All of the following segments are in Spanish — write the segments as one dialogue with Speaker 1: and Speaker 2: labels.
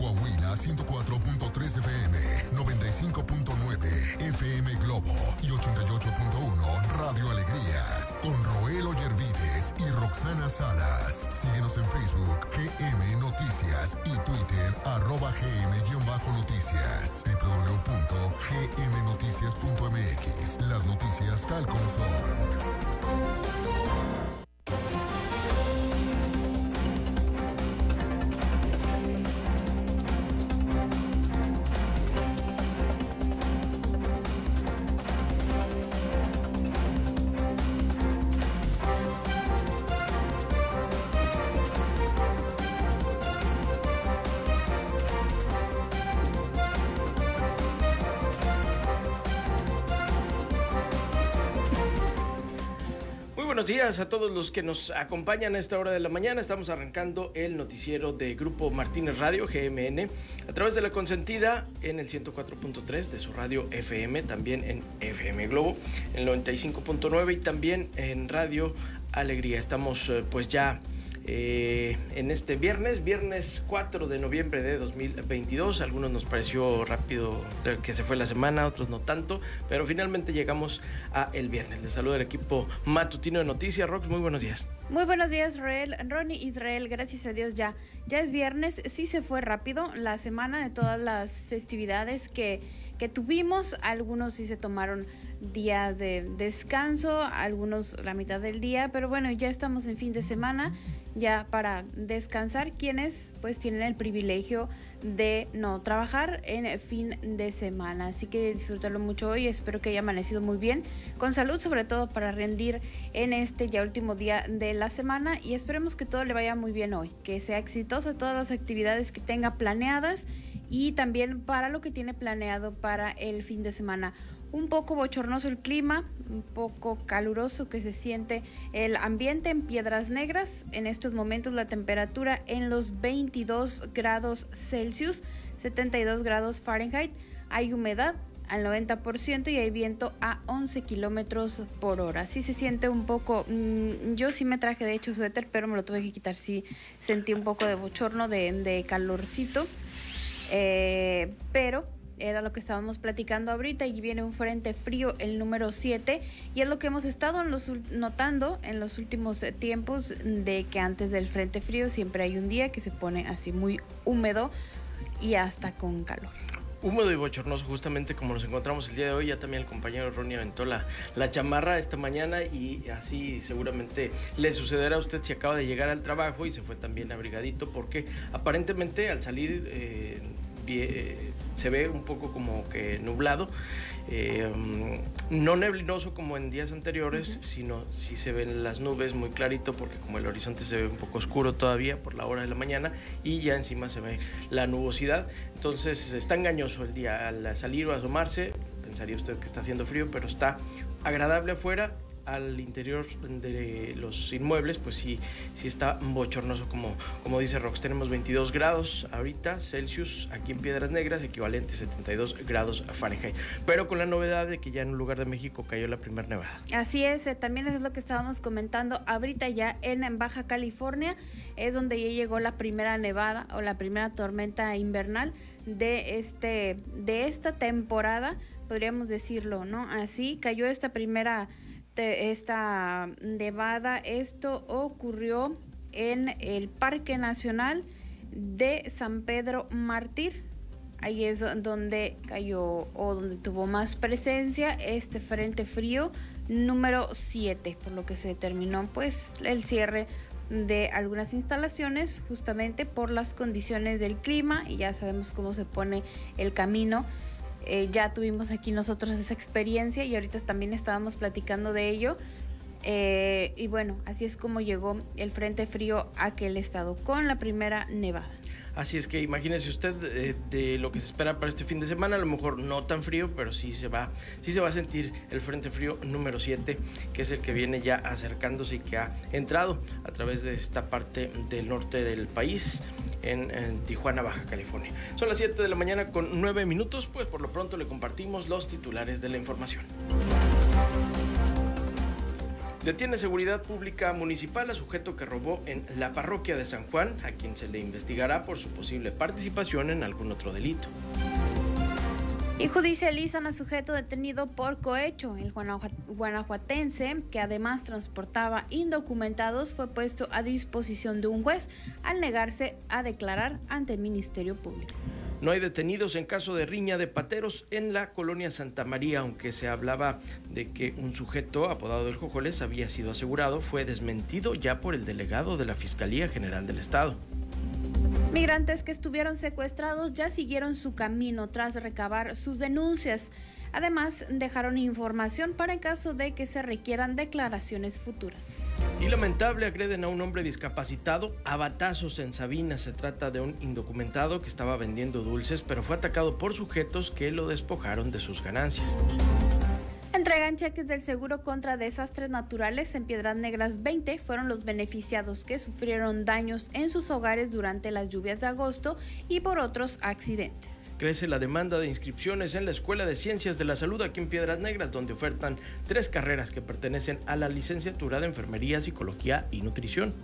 Speaker 1: Coahuila 104.3 FM, 95.9 FM Globo y 88.1 Radio Alegría. Con Roel Oyervides y Roxana Salas. Síguenos en Facebook, GM Noticias y Twitter, @GM-Noticias. www.gmnoticias.mx. Las noticias tal como son.
Speaker 2: Buenos días a todos los que nos acompañan a esta hora de la mañana. Estamos arrancando el noticiero de Grupo Martínez Radio, GMN, a través de La Consentida en el 104.3 de su radio FM, también en FM Globo, en el 95.9 y también en Radio Alegría. Estamos pues ya en este viernes 4 de noviembre de 2022. Algunos nos pareció rápido que se fue la semana, otros no tanto, pero finalmente llegamos a el viernes. Les saluda el equipo matutino de Noticias. Rox, muy buenos días.
Speaker 3: Muy buenos días, Roel, Ronnie, Israel, gracias a Dios ya es viernes. Sí se fue rápido la semana de todas las festividades que tuvimos. Algunos sí se tomaron días de descanso, algunos la mitad del día, pero bueno, ya estamos en fin de semana, ya para descansar, quienes pues tienen el privilegio de no trabajar en fin de semana. Así que disfrútalo mucho hoy, espero que haya amanecido muy bien, con salud, sobre todo para rendir en este ya último día de la semana, y esperemos que todo le vaya muy bien hoy, que sea exitosa todas las actividades que tenga planeadas y también para lo que tiene planeado para el fin de semana. Un poco bochornoso el clima, un poco caluroso que se siente el ambiente en Piedras Negras. En estos momentos la temperatura en los 22 grados Celsius, 72 grados Fahrenheit. Hay humedad al 90% y hay viento a 11 kilómetros por hora. Sí se siente un poco, yo sí me traje de hecho suéter, pero me lo tuve que quitar. Sí sentí un poco de bochorno, de calorcito, pero era lo que estábamos platicando ahorita, y viene un frente frío, el número 7, y es lo que hemos estado notando en los últimos tiempos, de que antes del frente frío siempre hay un día que se pone así muy húmedo y hasta con calor.
Speaker 2: Húmedo y bochornoso, justamente como nos encontramos el día de hoy. Ya también el compañero Ronnie aventó la chamarra esta mañana, y así seguramente le sucederá a usted si acaba de llegar al trabajo y se fue también abrigadito, porque aparentemente al salir se ve un poco como que nublado, no neblinoso como en días anteriores, sino sí se ven las nubes muy clarito, porque como el horizonte se ve un poco oscuro todavía por la hora de la mañana, y ya encima se ve la nubosidad. Entonces está engañoso el día. Al salir o asomarse pensaría usted que está haciendo frío, pero está agradable afuera. Al interior de los inmuebles pues sí está bochornoso, como dice Rox. Tenemos 22 grados ahorita Celsius aquí en Piedras Negras, equivalente a 72 grados Fahrenheit, pero con la novedad de que ya en un lugar de México cayó la primera nevada.
Speaker 3: Así es, también es lo que estábamos comentando ahorita. Ya en Baja California es donde ya llegó la primera nevada o la primera tormenta invernal de esta temporada, podríamos decirlo, ¿no? Así cayó esta nevada. Esto ocurrió en el Parque Nacional de San Pedro Mártir. Ahí es donde cayó o donde tuvo más presencia este frente frío número 7, por lo que se determinó pues el cierre de algunas instalaciones justamente por las condiciones del clima, y ya sabemos cómo se pone el camino. Ya tuvimos aquí nosotros esa experiencia y ahorita también estábamos platicando de ello, y bueno, así es como llegó el frente frío a aquel estado con la primera nevada.
Speaker 2: Así es que imagínese usted de lo que se espera para este fin de semana. A lo mejor no tan frío, pero sí se va a sentir el frente frío número 7, que es el que viene ya acercándose y que ha entrado a través de esta parte del norte del país, en Tijuana, Baja California. Son las 7 de la mañana con 9 minutos, pues por lo pronto le compartimos los titulares de la información. Detiene Seguridad Pública Municipal a sujeto que robó en la parroquia de San Juan, a quien se le investigará por su posible participación en algún otro delito.
Speaker 3: Y judicializan a sujeto detenido por cohecho. El guanajuatense, que además transportaba indocumentados, fue puesto a disposición de un juez al negarse a declarar ante el Ministerio Público.
Speaker 2: No hay detenidos en caso de riña de pateros en la colonia Santa María, aunque se hablaba de que un sujeto apodado El Jojoles había sido asegurado, fue desmentido ya por el delegado de la Fiscalía General del Estado.
Speaker 3: Migrantes que estuvieron secuestrados ya siguieron su camino tras recabar sus denuncias. Además, dejaron información para en caso de que se requieran declaraciones futuras.
Speaker 2: Y lamentable, agreden a un hombre discapacitado a batazos en Sabina. Se trata de un indocumentado que estaba vendiendo dulces, pero fue atacado por sujetos que lo despojaron de sus ganancias.
Speaker 3: Entregan cheques del seguro contra desastres naturales. En Piedras Negras 20 fueron los beneficiados que sufrieron daños en sus hogares durante las lluvias de agosto y por otros accidentes.
Speaker 2: Crece la demanda de inscripciones en la Escuela de Ciencias de la Salud aquí en Piedras Negras, donde ofertan 3 carreras que pertenecen a la licenciatura de Enfermería, Psicología y Nutrición.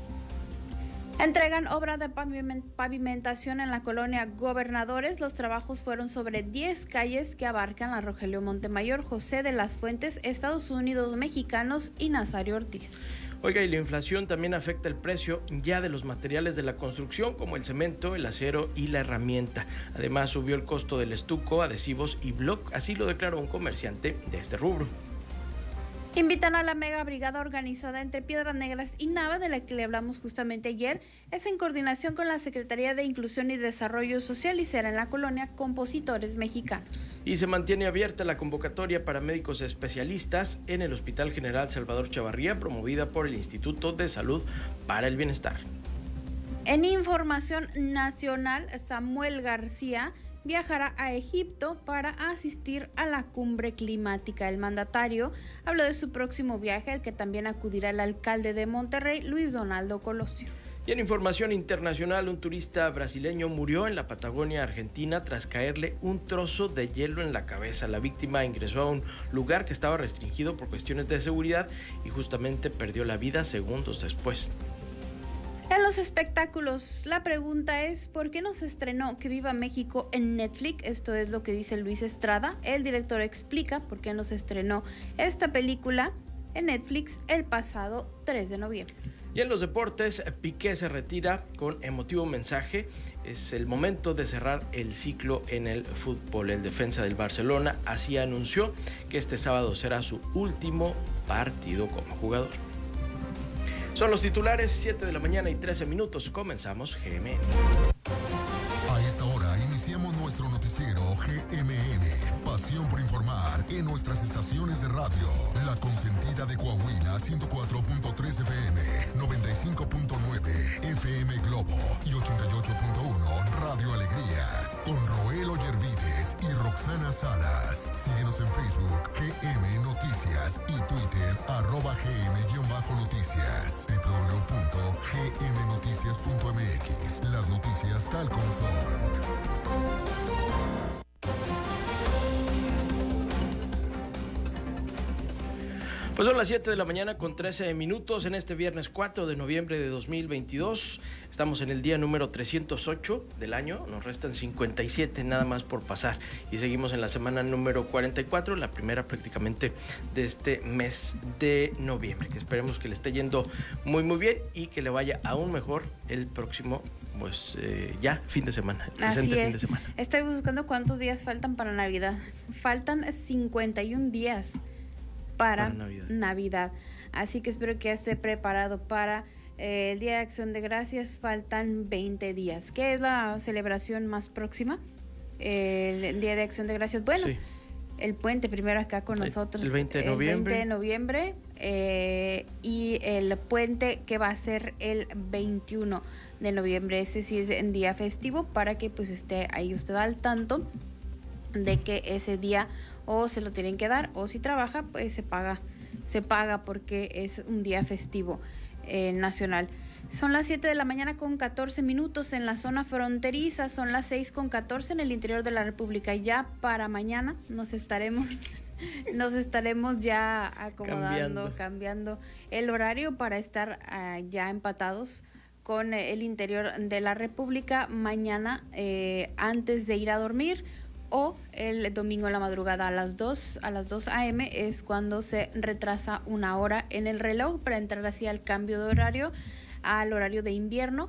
Speaker 3: Entregan obra de pavimentación en la colonia Gobernadores. Los trabajos fueron sobre 10 calles que abarcan la Rogelio Montemayor, José de las Fuentes, Estados Unidos Mexicanos y Nazario Ortiz.
Speaker 2: Oiga, y la inflación también afecta el precio ya de los materiales de la construcción, como el cemento, el acero y la herramienta. Además, subió el costo del estuco, adhesivos y bloc, así lo declaró un comerciante de este rubro.
Speaker 3: Invitan a la mega brigada organizada entre Piedras Negras y Nava, de la que le hablamos justamente ayer. Es en coordinación con la Secretaría de Inclusión y Desarrollo Social y será en la colonia Compositores Mexicanos.
Speaker 2: Y se mantiene abierta la convocatoria para médicos especialistas en el Hospital General Salvador Chavarría, promovida por el Instituto de Salud para el Bienestar.
Speaker 3: En información nacional, Samuel García viajará a Egipto para asistir a la cumbre climática. El mandatario habló de su próximo viaje, al que también acudirá el alcalde de Monterrey, Luis Donaldo Colosio.
Speaker 2: Y en información internacional, un turista brasileño murió en la Patagonia Argentina tras caerle un trozo de hielo en la cabeza. La víctima ingresó a un lugar que estaba restringido por cuestiones de seguridad y justamente perdió la vida segundos después.
Speaker 3: En los espectáculos, la pregunta es, ¿por qué no se estrenó Que Viva México en Netflix? Esto es lo que dice Luis Estrada. El director explica por qué no se estrenó esta película en Netflix el pasado 3 de noviembre.
Speaker 2: Y en los deportes, Piqué se retira con emotivo mensaje. Es el momento de cerrar el ciclo en el fútbol. El defensa del Barcelona así anunció que este sábado será su último partido como jugador. Son los titulares, 7 de la mañana y 13 minutos. Comenzamos GMN.
Speaker 1: A esta hora iniciamos nuestro noticiero GMN. Pasión por informar en nuestras estaciones de radio. La Consentida de Coahuila, 104.3 FM, 95.9 FM Globo y 88.1 Radio Alegría. Con Roel Ollervides y Roxana Salas. Síguenos en Facebook, GM Noticias y Twitter, @GM-Noticias. www.gmnoticias.mx. Las noticias tal como son.
Speaker 2: Pues son las 7 de la mañana con 13 minutos en este viernes 4 de noviembre de 2022. Estamos en el día número 308 del año, nos restan 57 nada más por pasar y seguimos en la semana número 44, la primera prácticamente de este mes de noviembre, que esperemos que le esté yendo muy bien y que le vaya aún mejor el próximo, pues ya fin de semana, el presente fin de semana.
Speaker 3: Estoy buscando cuántos días faltan para Navidad. Faltan 51 días para Navidad. Así que espero que esté preparado para el Día de Acción de Gracias. Faltan 20 días. ¿Qué es la celebración más próxima? El Día de Acción de Gracias. Bueno, sí. El puente primero acá con nosotros.
Speaker 2: El 20 de noviembre.
Speaker 3: El 20 de noviembre y el puente que va a ser el 21 de noviembre. Ese sí es en día festivo, para que pues esté ahí usted al tanto de que ese día o se lo tienen que dar, o si trabaja pues se paga porque es un día festivo nacional. Son las 7 de la mañana con 14 minutos en la zona fronteriza, son las 6 con 14 en el interior de la República. Ya para mañana nos estaremos nos estaremos ya acomodando, cambiando el horario para estar ya empatados con el interior de la República mañana antes de ir a dormir, o el domingo en la madrugada a las 2 a.m. es cuando se retrasa una hora en el reloj para entrar así al cambio de horario, al horario de invierno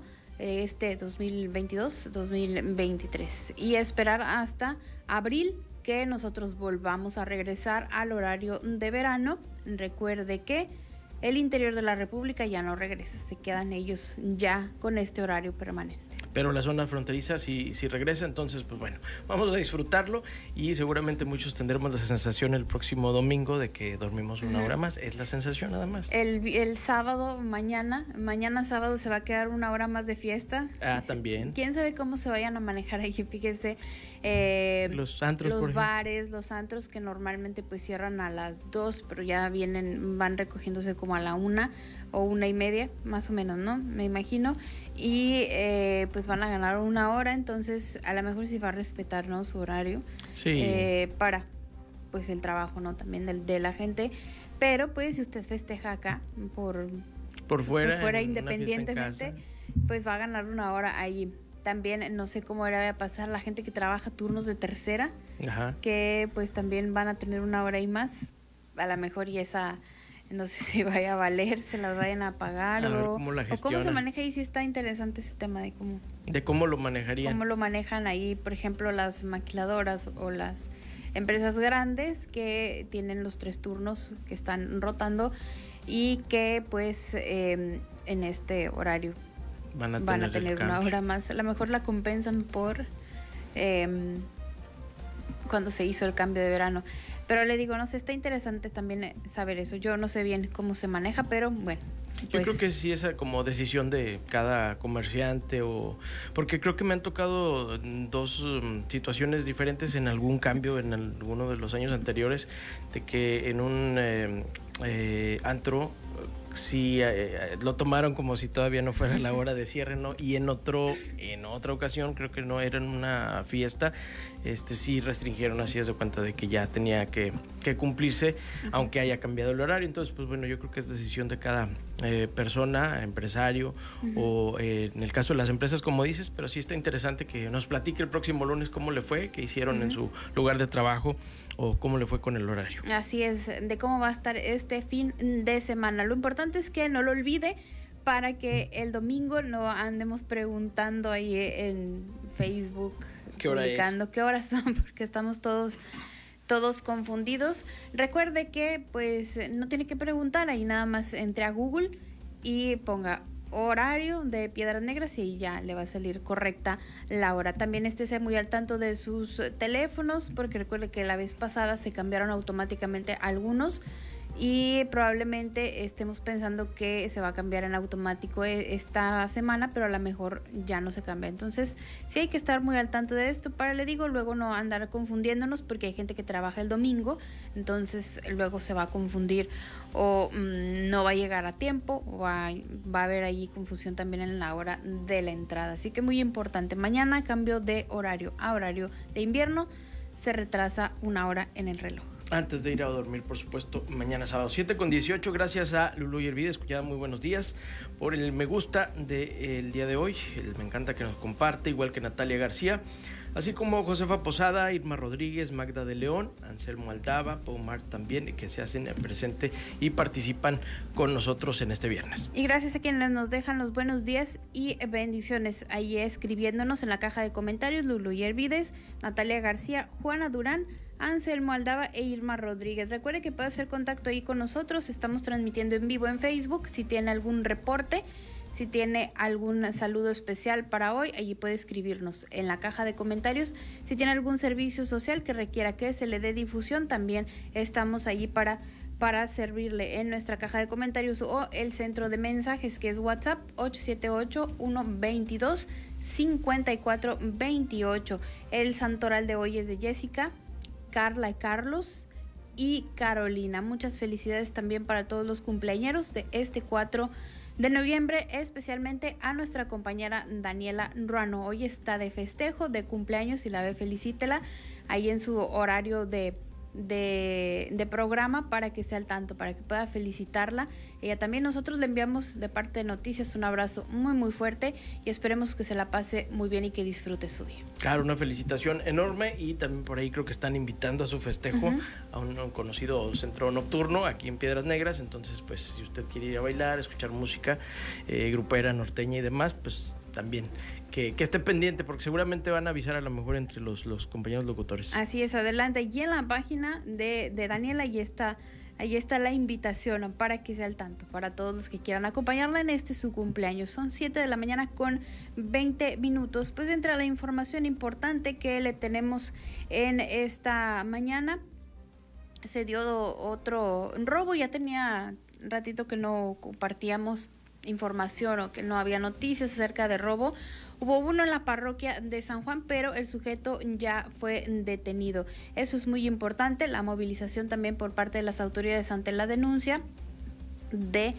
Speaker 3: 2022-2023, y esperar hasta abril que nosotros volvamos a regresar al horario de verano. Recuerde que el interior de la República ya no regresa, se quedan ellos ya con este horario permanente.
Speaker 2: Pero la zona fronteriza si regresa, entonces pues bueno, vamos a disfrutarlo y seguramente muchos tendremos la sensación el próximo domingo de que dormimos una hora más. Es la sensación nada más.
Speaker 3: El sábado, mañana sábado se va a quedar una hora más de fiesta.
Speaker 2: También.
Speaker 3: ¿Quién sabe cómo se vayan a manejar ahí? Fíjese,
Speaker 2: los antros,
Speaker 3: los bares, los antros que normalmente pues cierran a las 2, pero ya van recogiéndose como a la 1 o 1:30, más o menos, ¿no? Me imagino. Y pues van a ganar una hora, entonces a lo mejor sí va a respetar, ¿no?, su horario.
Speaker 2: Sí.
Speaker 3: Para pues el trabajo, ¿no?, también de la gente. Pero pues si usted festeja acá por fuera independientemente, pues va a ganar una hora ahí. También no sé cómo va a pasar la gente que trabaja turnos de tercera, que pues también van a tener una hora y más, a lo mejor, y esa no sé si vaya a valer, se las vayan a pagar o cómo se maneja ahí. Sí está interesante ese tema de cómo
Speaker 2: lo manejarían.
Speaker 3: Cómo lo manejan ahí, por ejemplo, las maquiladoras o las empresas grandes que tienen los 3 turnos que están rotando y que pues en este horario van a tener una hora más. A lo mejor la compensan por cuando se hizo el cambio de verano. Pero le digo, no sé, está interesante también saber eso. Yo no sé bien cómo se maneja, pero bueno.
Speaker 2: Yo creo que sí es como decisión de cada comerciante, porque creo que me han tocado 2 situaciones diferentes en algún cambio en alguno de los años anteriores, de que en un antro sí lo tomaron como si todavía no fuera la hora de cierre, ¿no? Y en otra ocasión, creo que no era en una fiesta, sí restringieron, así de cuenta de que ya tenía que cumplirse, aunque haya cambiado el horario. Entonces, pues bueno, yo creo que es decisión de cada persona, empresario, o en el caso de las empresas, como dices, pero sí está interesante que nos platique el próximo lunes cómo le fue, qué hicieron en su lugar de trabajo, o cómo le fue con el horario.
Speaker 3: Así es, de cómo va a estar este fin de semana. Lo importante es que no lo olvide para que el domingo no andemos preguntando ahí en Facebook, publicando qué horas son, porque estamos todos confundidos. Recuerde que pues no tiene que preguntar, ahí nada más entre a Google y ponga horario de Piedras Negras y ya le va a salir correcta la hora. También estése muy al tanto de sus teléfonos, porque recuerde que la vez pasada se cambiaron automáticamente algunos y probablemente estemos pensando que se va a cambiar en automático esta semana, pero a lo mejor ya no se cambia. Entonces sí hay que estar muy al tanto de esto para, le digo, luego no andar confundiéndonos, porque hay gente que trabaja el domingo, entonces luego se va a confundir o no va a llegar a tiempo, o va a haber ahí confusión también en la hora de la entrada. Así que muy importante, mañana cambio de horario a horario de invierno, se retrasa una hora en el reloj.
Speaker 2: Antes de ir a dormir, por supuesto, mañana sábado 7:18. Gracias a Lulú Yervides, ya muy buenos días, por el me gusta del día de hoy. Me encanta que nos comparte, igual que Natalia García, así como Josefa Posada, Irma Rodríguez, Magda de León, Anselmo Aldava, Paumar también, que se hacen presente y participan con nosotros en este viernes.
Speaker 3: Y gracias a quienes nos dejan los buenos días y bendiciones ahí escribiéndonos en la caja de comentarios: Lulú Yervides, Natalia García, Juana Durán, Anselmo Aldava e Irma Rodríguez. Recuerde que puede hacer contacto ahí con nosotros, estamos transmitiendo en vivo en Facebook. Si tiene algún reporte, si tiene algún saludo especial para hoy, allí puede escribirnos en la caja de comentarios. Si tiene algún servicio social que requiera que se le dé difusión, también estamos allí para servirle en nuestra caja de comentarios o el centro de mensajes, que es WhatsApp 878-122-5428. El santoral de hoy es de Jessica, Carla y Carlos y Carolina. Muchas felicidades también para todos los cumpleañeros de este 4 de noviembre, especialmente a nuestra compañera Daniela Ruano. Hoy está de festejo, de cumpleaños, y la ve, felicítela ahí en su horario de de programa para que esté al tanto, para que pueda felicitarla. Ella también, nosotros le enviamos de parte de Noticias un abrazo muy muy fuerte y esperemos que se la pase muy bien y que disfrute su día.
Speaker 2: Claro, una felicitación enorme, y también por ahí creo que están invitando a su festejo a un conocido centro nocturno aquí en Piedras Negras. Entonces, pues si usted quiere ir a bailar, escuchar música grupera, norteña y demás, pues también que esté pendiente, porque seguramente van a avisar a lo mejor entre los compañeros locutores.
Speaker 3: Así es, adelante. Y en la página de Daniela ahí está la invitación para que sea al tanto, para todos los que quieran acompañarla en su cumpleaños. Son 7 de la mañana con 20 minutos. Pues entre la información importante que le tenemos en esta mañana, se dio otro robo. Ya tenía un ratito que no compartíamos información o que no había noticias acerca de robo. Hubo uno en la parroquia de San Juan, pero el sujeto ya fue detenido. Eso es muy importante, la movilización también por parte de las autoridades ante la denuncia de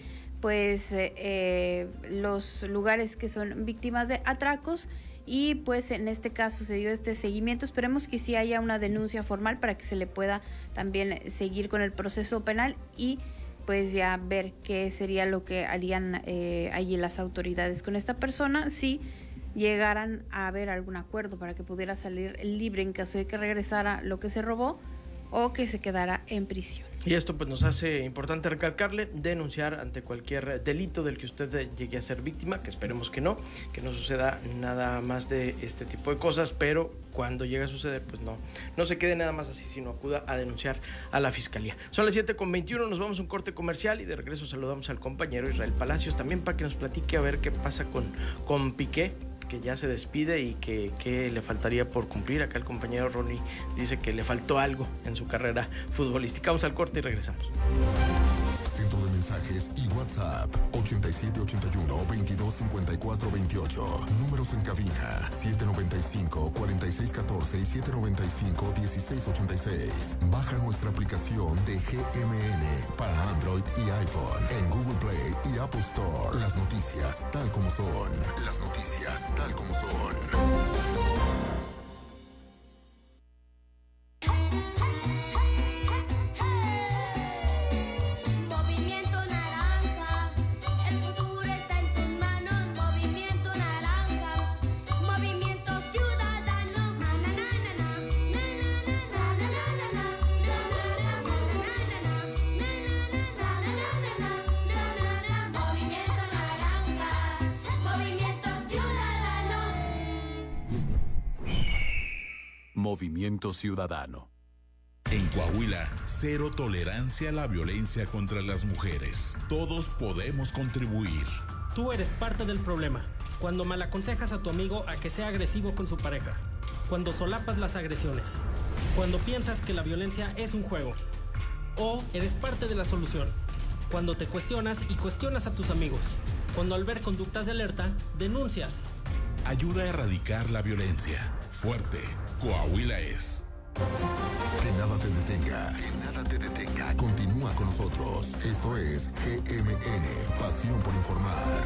Speaker 3: los lugares que son víctimas de atracos, y pues en este caso se dio este seguimiento. Esperemos que sí haya una denuncia formal para que se le pueda también seguir con el proceso penal y pues ya ver qué sería lo que harían allí las autoridades con esta persona si llegaran a haber algún acuerdo para que pudiera salir libre en caso de que regresara lo que se robó o que se quedara en prisión.
Speaker 2: Y esto pues nos hace importante recalcarle, denunciar ante cualquier delito del que usted llegue a ser víctima, que esperemos que no suceda nada más de este tipo de cosas, pero cuando llegue a suceder, pues no se quede nada más así, sino acuda a denunciar a la Fiscalía. Son las 7:21, nos vamos a un corte comercial y de regreso saludamos al compañero Israel Palacios, también para que nos platique a ver qué pasa con Piqué, que ya se despide y que le faltaría por cumplir. Acá el compañero Ronnie dice que le faltó algo en su carrera futbolística. Vamos al corte y regresamos.
Speaker 1: Centro de mensajes y WhatsApp 8781-225428. Números en cabina 795-4614 y 795-1686. Baja nuestra aplicación de GMN para Android y iPhone en Google Play y Apple Store. Las noticias tal como son. Las noticias tal como son.
Speaker 4: Movimiento Ciudadano.
Speaker 5: En Coahuila, cero tolerancia a la violencia contra las mujeres. Todos podemos contribuir.
Speaker 6: Tú eres parte del problema. Cuando malaconsejas a tu amigo a que sea agresivo con su pareja. Cuando solapas las agresiones. Cuando piensas que la violencia es un juego. O eres parte de la solución. Cuando te cuestionas y cuestionas a tus amigos. Cuando al ver conductas de alerta, denuncias.
Speaker 5: Ayuda a erradicar la violencia. Fuerte. Coahuila es.
Speaker 1: Que nada te detenga. Que nada te detenga. Continúa con nosotros. Esto es GMN. Pasión por informar.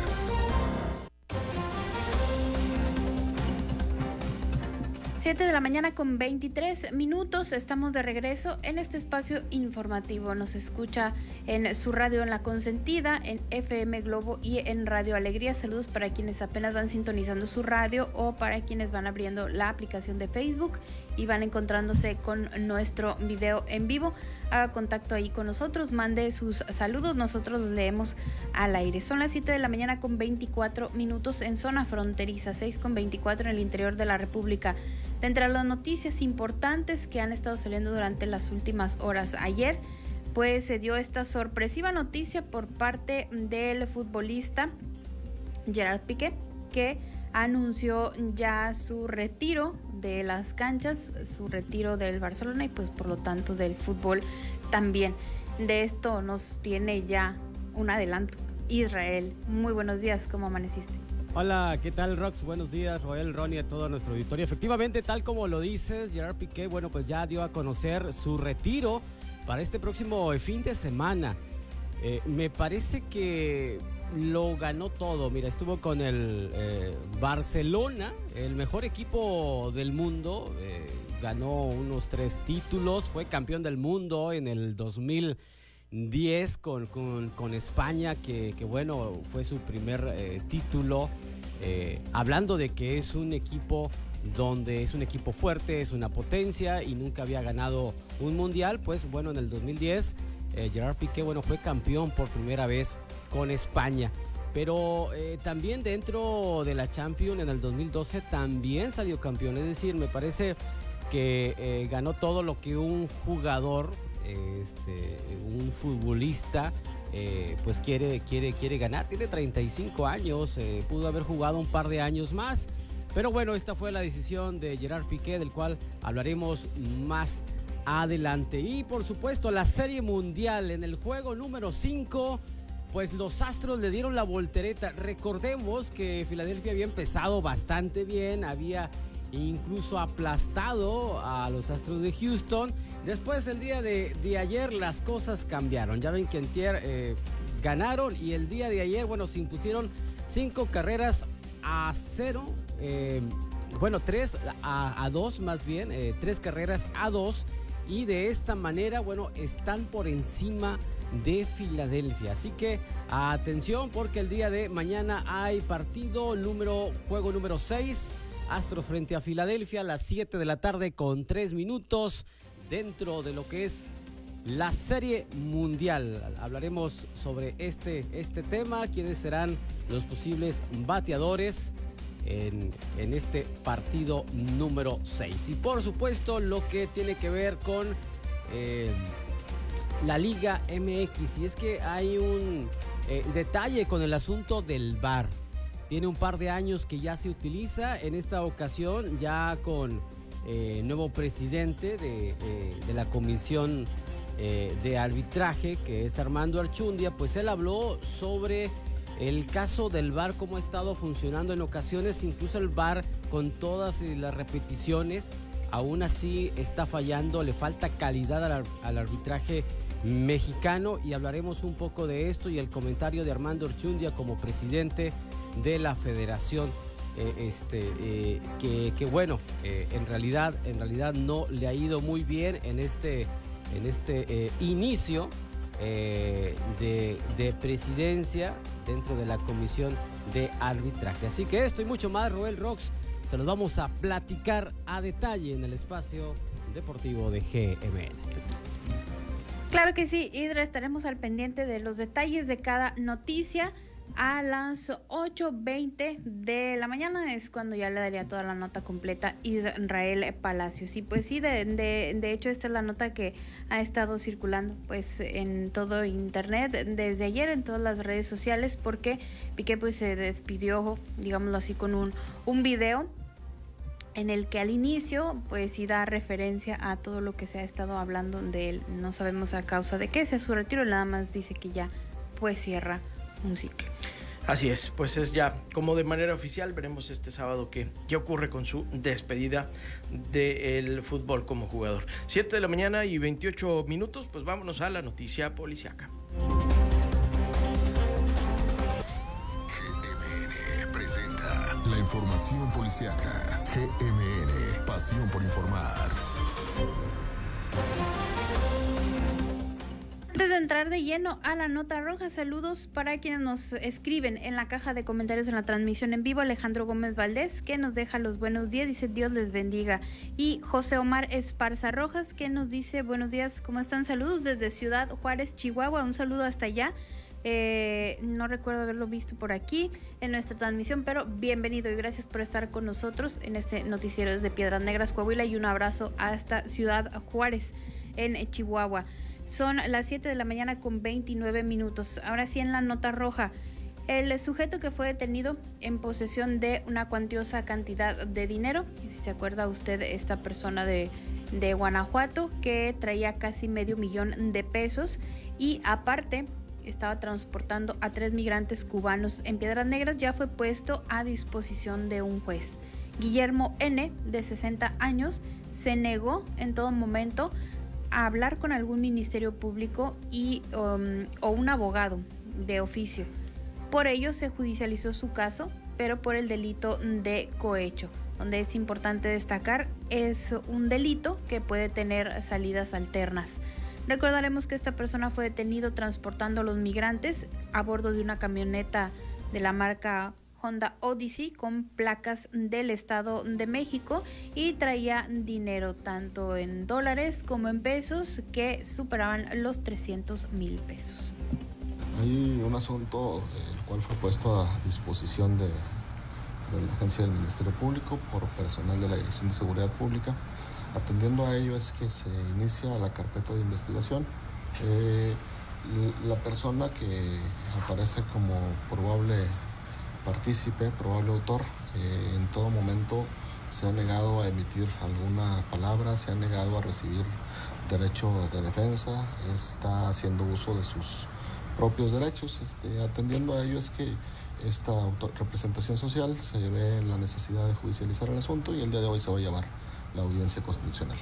Speaker 3: 7 de la mañana con 23 minutos, estamos de regreso en este espacio informativo. Nos escucha en su radio en La Consentida, en FM Globo y en Radio Alegría. Saludos para quienes apenas van sintonizando su radio o para quienes van abriendo la aplicación de Facebook y van encontrándose con nuestro video en vivo. Haga contacto ahí con nosotros, mande sus saludos, nosotros los leemos al aire. Son las 7 de la mañana con 24 minutos en zona fronteriza, 6 con 24 en el interior de la República. De entre las noticias importantes que han estado saliendo durante las últimas horas, ayer pues se dio esta sorpresiva noticia por parte del futbolista Gerard Piqué, que anunció ya su retiro de las canchas, su retiro del Barcelona y pues por lo tanto del fútbol también. De esto nos tiene ya un adelanto Israel. Muy buenos días, ¿cómo amaneciste?
Speaker 7: Hola, ¿qué tal, Rox? Buenos días, Roel, Ronnie, a todo nuestro auditorio. Efectivamente, tal como lo dices, Gerard Piqué, bueno, pues ya dio a conocer su retiro para este próximo fin de semana. Me parece que lo ganó todo. Mira, estuvo con el Barcelona, el mejor equipo del mundo. Ganó unos 3 títulos, fue campeón del mundo en el 2010 con España, que bueno, fue su primer título. Hablando de que es un equipo donde es un equipo fuerte, es una potencia y nunca había ganado un mundial, pues bueno, en el 2010 Gerard Piqué, bueno, fue campeón por primera vez con España. Pero también dentro de la Champions en el 2012 también salió campeón, es decir, me parece que ganó todo lo que un jugador, un futbolista, pues quiere ganar. Tiene 35 años, pudo haber jugado un par de años más, pero bueno, esta fue la decisión de Gerard Piqué, del cual hablaremos más adelante. Y por supuesto la Serie Mundial en el juego número 5, pues los Astros le dieron la voltereta. Recordemos que Filadelfia había empezado bastante bien, había incluso aplastado a los Astros de Houston. Después, el día de ayer, las cosas cambiaron. Ya ven que antier ganaron, y el día de ayer, bueno, se impusieron 5 carreras a 0. Bueno, 3 a 2 más bien, 3 carreras a 2. Y de esta manera, bueno, están por encima de Filadelfia. Así que atención, porque el día de mañana hay juego número 6. Astros frente a Filadelfia a las 7 de la tarde con 3 minutos dentro de lo que es la Serie Mundial. Hablaremos sobre este tema, quiénes serán los posibles bateadores en este partido número 6. Y por supuesto lo que tiene que ver con la Liga MX. Y es que hay un detalle con el asunto del VAR. Tiene un par de años que ya se utiliza. En esta ocasión ya con nuevo presidente de la comisión de arbitraje, que es Armando Archundia, pues él habló sobre el caso del VAR, cómo ha estado funcionando en ocasiones. Incluso el VAR, con todas las repeticiones, aún así está fallando, le falta calidad al arbitraje mexicano, y hablaremos un poco de esto y el comentario de Armando Archundia como presidente de la federación, que bueno, en realidad no le ha ido muy bien en este inicio de presidencia dentro de la comisión de arbitraje. Así que esto y mucho más, Roel Rox, se los vamos a platicar a detalle en el espacio deportivo de GMN.
Speaker 3: Claro que sí, Idra, estaremos al pendiente de los detalles de cada noticia. A las 8:20 de la mañana es cuando ya le daría toda la nota completa Israel Palacios. Y pues sí, de hecho esta es la nota que ha estado circulando pues en todo internet desde ayer, en todas las redes sociales, porque Piqué pues se despidió, digámoslo así, con un video en el que al inicio pues sí da referencia a todo lo que se ha estado hablando de él. No sabemos a causa de qué sea su retiro, nada más dice que ya pues cierra un ciclo.
Speaker 2: Así es, pues es ya como de manera oficial. Veremos este sábado qué ocurre con su despedida del fútbol como jugador. 7 de la mañana y 28 minutos, pues vámonos a la noticia policiaca.
Speaker 1: GMN presenta la información policiaca. GMN, pasión por informar.
Speaker 3: Antes de entrar de lleno a la nota roja, saludos para quienes nos escriben en la caja de comentarios en la transmisión en vivo. Alejandro Gómez Valdés, que nos deja los buenos días, dice Dios les bendiga. Y José Omar Esparza Rojas, que nos dice buenos días, ¿cómo están? Saludos desde Ciudad Juárez, Chihuahua, un saludo hasta allá. No recuerdo haberlo visto por aquí en nuestra transmisión, pero bienvenido y gracias por estar con nosotros en este noticiero desde Piedras Negras, Coahuila, y un abrazo hasta Ciudad Juárez en Chihuahua. Son las 7 de la mañana con 29 minutos. Ahora sí, en la nota roja, el sujeto que fue detenido en posesión de una cuantiosa cantidad de dinero, y si se acuerda usted, esta persona de Guanajuato, que traía casi $500,000 de pesos, y aparte estaba transportando a 3 migrantes cubanos en Piedras Negras, ya fue puesto a disposición de un juez. Guillermo N., de 60 años, se negó en todo momento a hablar con algún ministerio público o un abogado de oficio. Por ello se judicializó su caso, pero por el delito de cohecho, donde es importante destacar, es un delito que puede tener salidas alternas. Recordaremos que esta persona fue detenido transportando a los migrantes a bordo de una camioneta de la marca Honda Odyssey con placas del Estado de México y traía dinero tanto en dólares como en pesos que superaban los 300,000 pesos.
Speaker 8: Hay un asunto el cual fue puesto a disposición de la agencia del Ministerio Público por personal de la Dirección de Seguridad Pública. Atendiendo a ello es que se inicia la carpeta de investigación. La persona que aparece como probable partícipe, probable autor, en todo momento se ha negado a emitir alguna palabra, se ha negado a recibir derecho de defensa, está haciendo uso de sus propios derechos. Atendiendo a ello es que esta representación social se ve la necesidad de judicializar el asunto y el día de hoy se va a llevar la audiencia constitucional.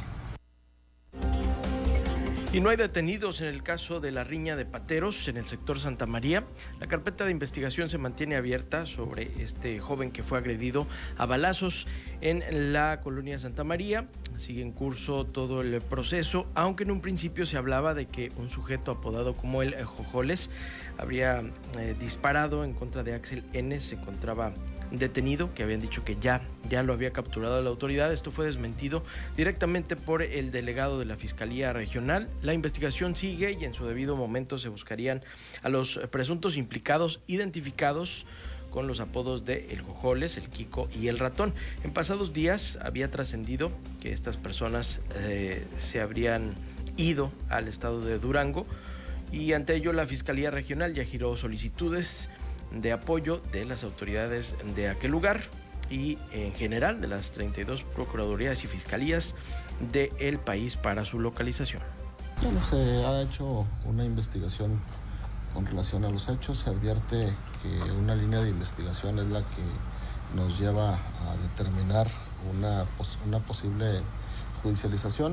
Speaker 2: Y no hay detenidos en el caso de la riña de pateros en el sector Santa María. La carpeta de investigación se mantiene abierta sobre este joven que fue agredido a balazos en la colonia Santa María. Sigue en curso todo el proceso, aunque en un principio se hablaba de que un sujeto apodado como el Jojoles habría disparado en contra de Axel N. Se encontraba detenido, que habían dicho que ya lo había capturado la autoridad. Esto fue desmentido directamente por el delegado de la Fiscalía Regional. La investigación sigue y en su debido momento se buscarían a los presuntos implicados identificados con los apodos de El Jojoles, El Kiko y El Ratón. En pasados días había trascendido que estas personas se habrían ido al estado de Durango y ante ello la Fiscalía Regional ya giró solicitudes de apoyo de las autoridades de aquel lugar y en general de las 32 procuradurías y fiscalías del país para su localización.
Speaker 8: Bueno, se ha hecho una investigación con relación a los hechos. Se advierte que una línea de investigación es la que nos lleva a determinar una posible judicialización.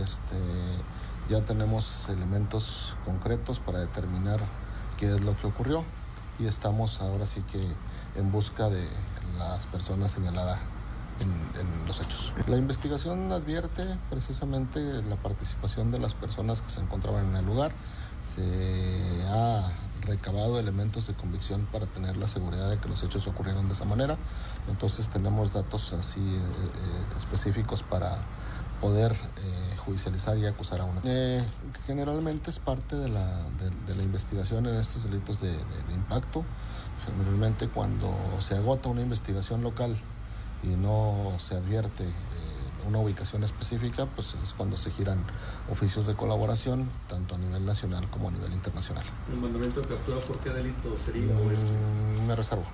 Speaker 8: Ya tenemos elementos concretos para determinar qué es lo que ocurrió y estamos ahora sí que en busca de las personas señaladas en los hechos. La investigación advierte precisamente la participación de las personas que se encontraban en el lugar. Se ha recabado elementos de convicción para tener la seguridad de que los hechos ocurrieron de esa manera. Entonces tenemos datos así específicos para poder judicializar y acusar a uno. Generalmente es parte de la investigación en estos delitos de impacto. Generalmente cuando se agota una investigación local y no se advierte una ubicación específica, pues es cuando se giran oficios de colaboración, tanto a nivel nacional como a nivel internacional.
Speaker 9: ¿El mandamiento de captura por qué delito sería?
Speaker 8: Me reservo.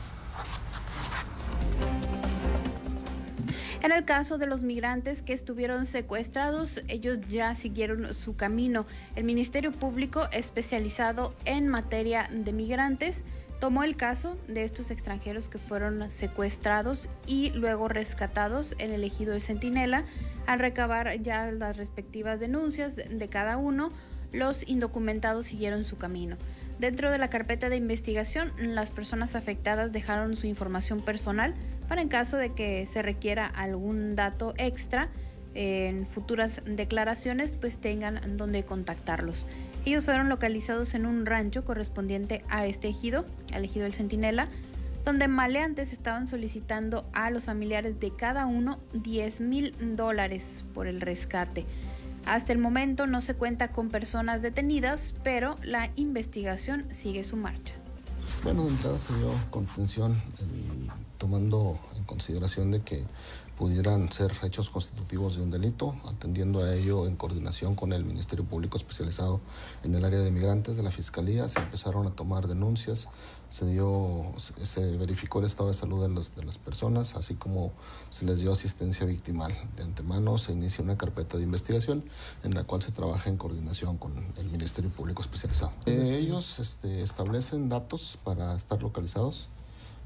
Speaker 3: En el caso de los migrantes que estuvieron secuestrados, ellos ya siguieron su camino. El Ministerio Público, especializado en materia de migrantes, tomó el caso de estos extranjeros que fueron secuestrados y luego rescatados en el ejido del Centinela. Al recabar ya las respectivas denuncias de cada uno, los indocumentados siguieron su camino. Dentro de la carpeta de investigación, las personas afectadas dejaron su información personal para en caso de que se requiera algún dato extra en futuras declaraciones, pues tengan donde contactarlos. Ellos fueron localizados en un rancho correspondiente a este ejido, al ejido del Centinela, donde maleantes estaban solicitando a los familiares de cada uno $10,000 por el rescate. Hasta el momento no se cuenta con personas detenidas, pero la investigación sigue su marcha.
Speaker 8: Bueno, de entrada se dio contención tomando en consideración de que pudieran ser hechos constitutivos de un delito, atendiendo a ello en coordinación con el Ministerio Público especializado en el área de migrantes de la Fiscalía. Se empezaron a tomar denuncias, se verificó el estado de salud de las personas, así como se les dio asistencia victimal. De antemano se inicia una carpeta de investigación en la cual se trabaja en coordinación con el Ministerio Público especializado. Ellos establecen datos para estar localizados,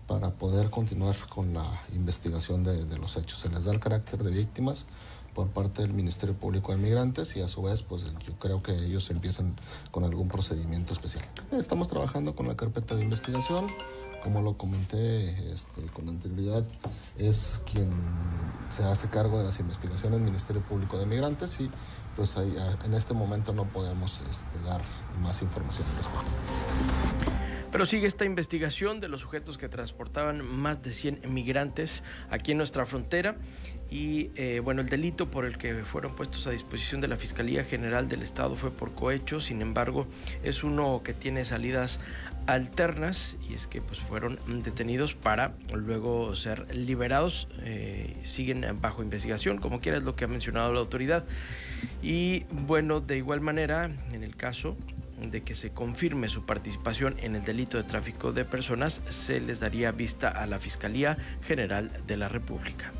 Speaker 8: para poder continuar con la investigación de los hechos. Se les da el carácter de víctimas por parte del Ministerio Público de Migrantes y a su vez pues yo creo que ellos empiezan con algún procedimiento especial. Estamos trabajando con la carpeta de investigación, como lo comenté con anterioridad, es quien se hace cargo de las investigaciones del Ministerio Público de Migrantes y pues en este momento no podemos dar más información al respecto.
Speaker 2: Pero sigue esta investigación de los sujetos que transportaban más de 100 migrantes aquí en nuestra frontera y el delito por el que fueron puestos a disposición de la Fiscalía General del Estado fue por cohecho. Sin embargo, es uno que tiene salidas alternas y es que pues fueron detenidos para luego ser liberados. Siguen bajo investigación, como quiera, es lo que ha mencionado la autoridad. Y bueno, de igual manera, en el caso de que se confirme su participación en el delito de tráfico de personas, se les daría vista a la Fiscalía General de la República.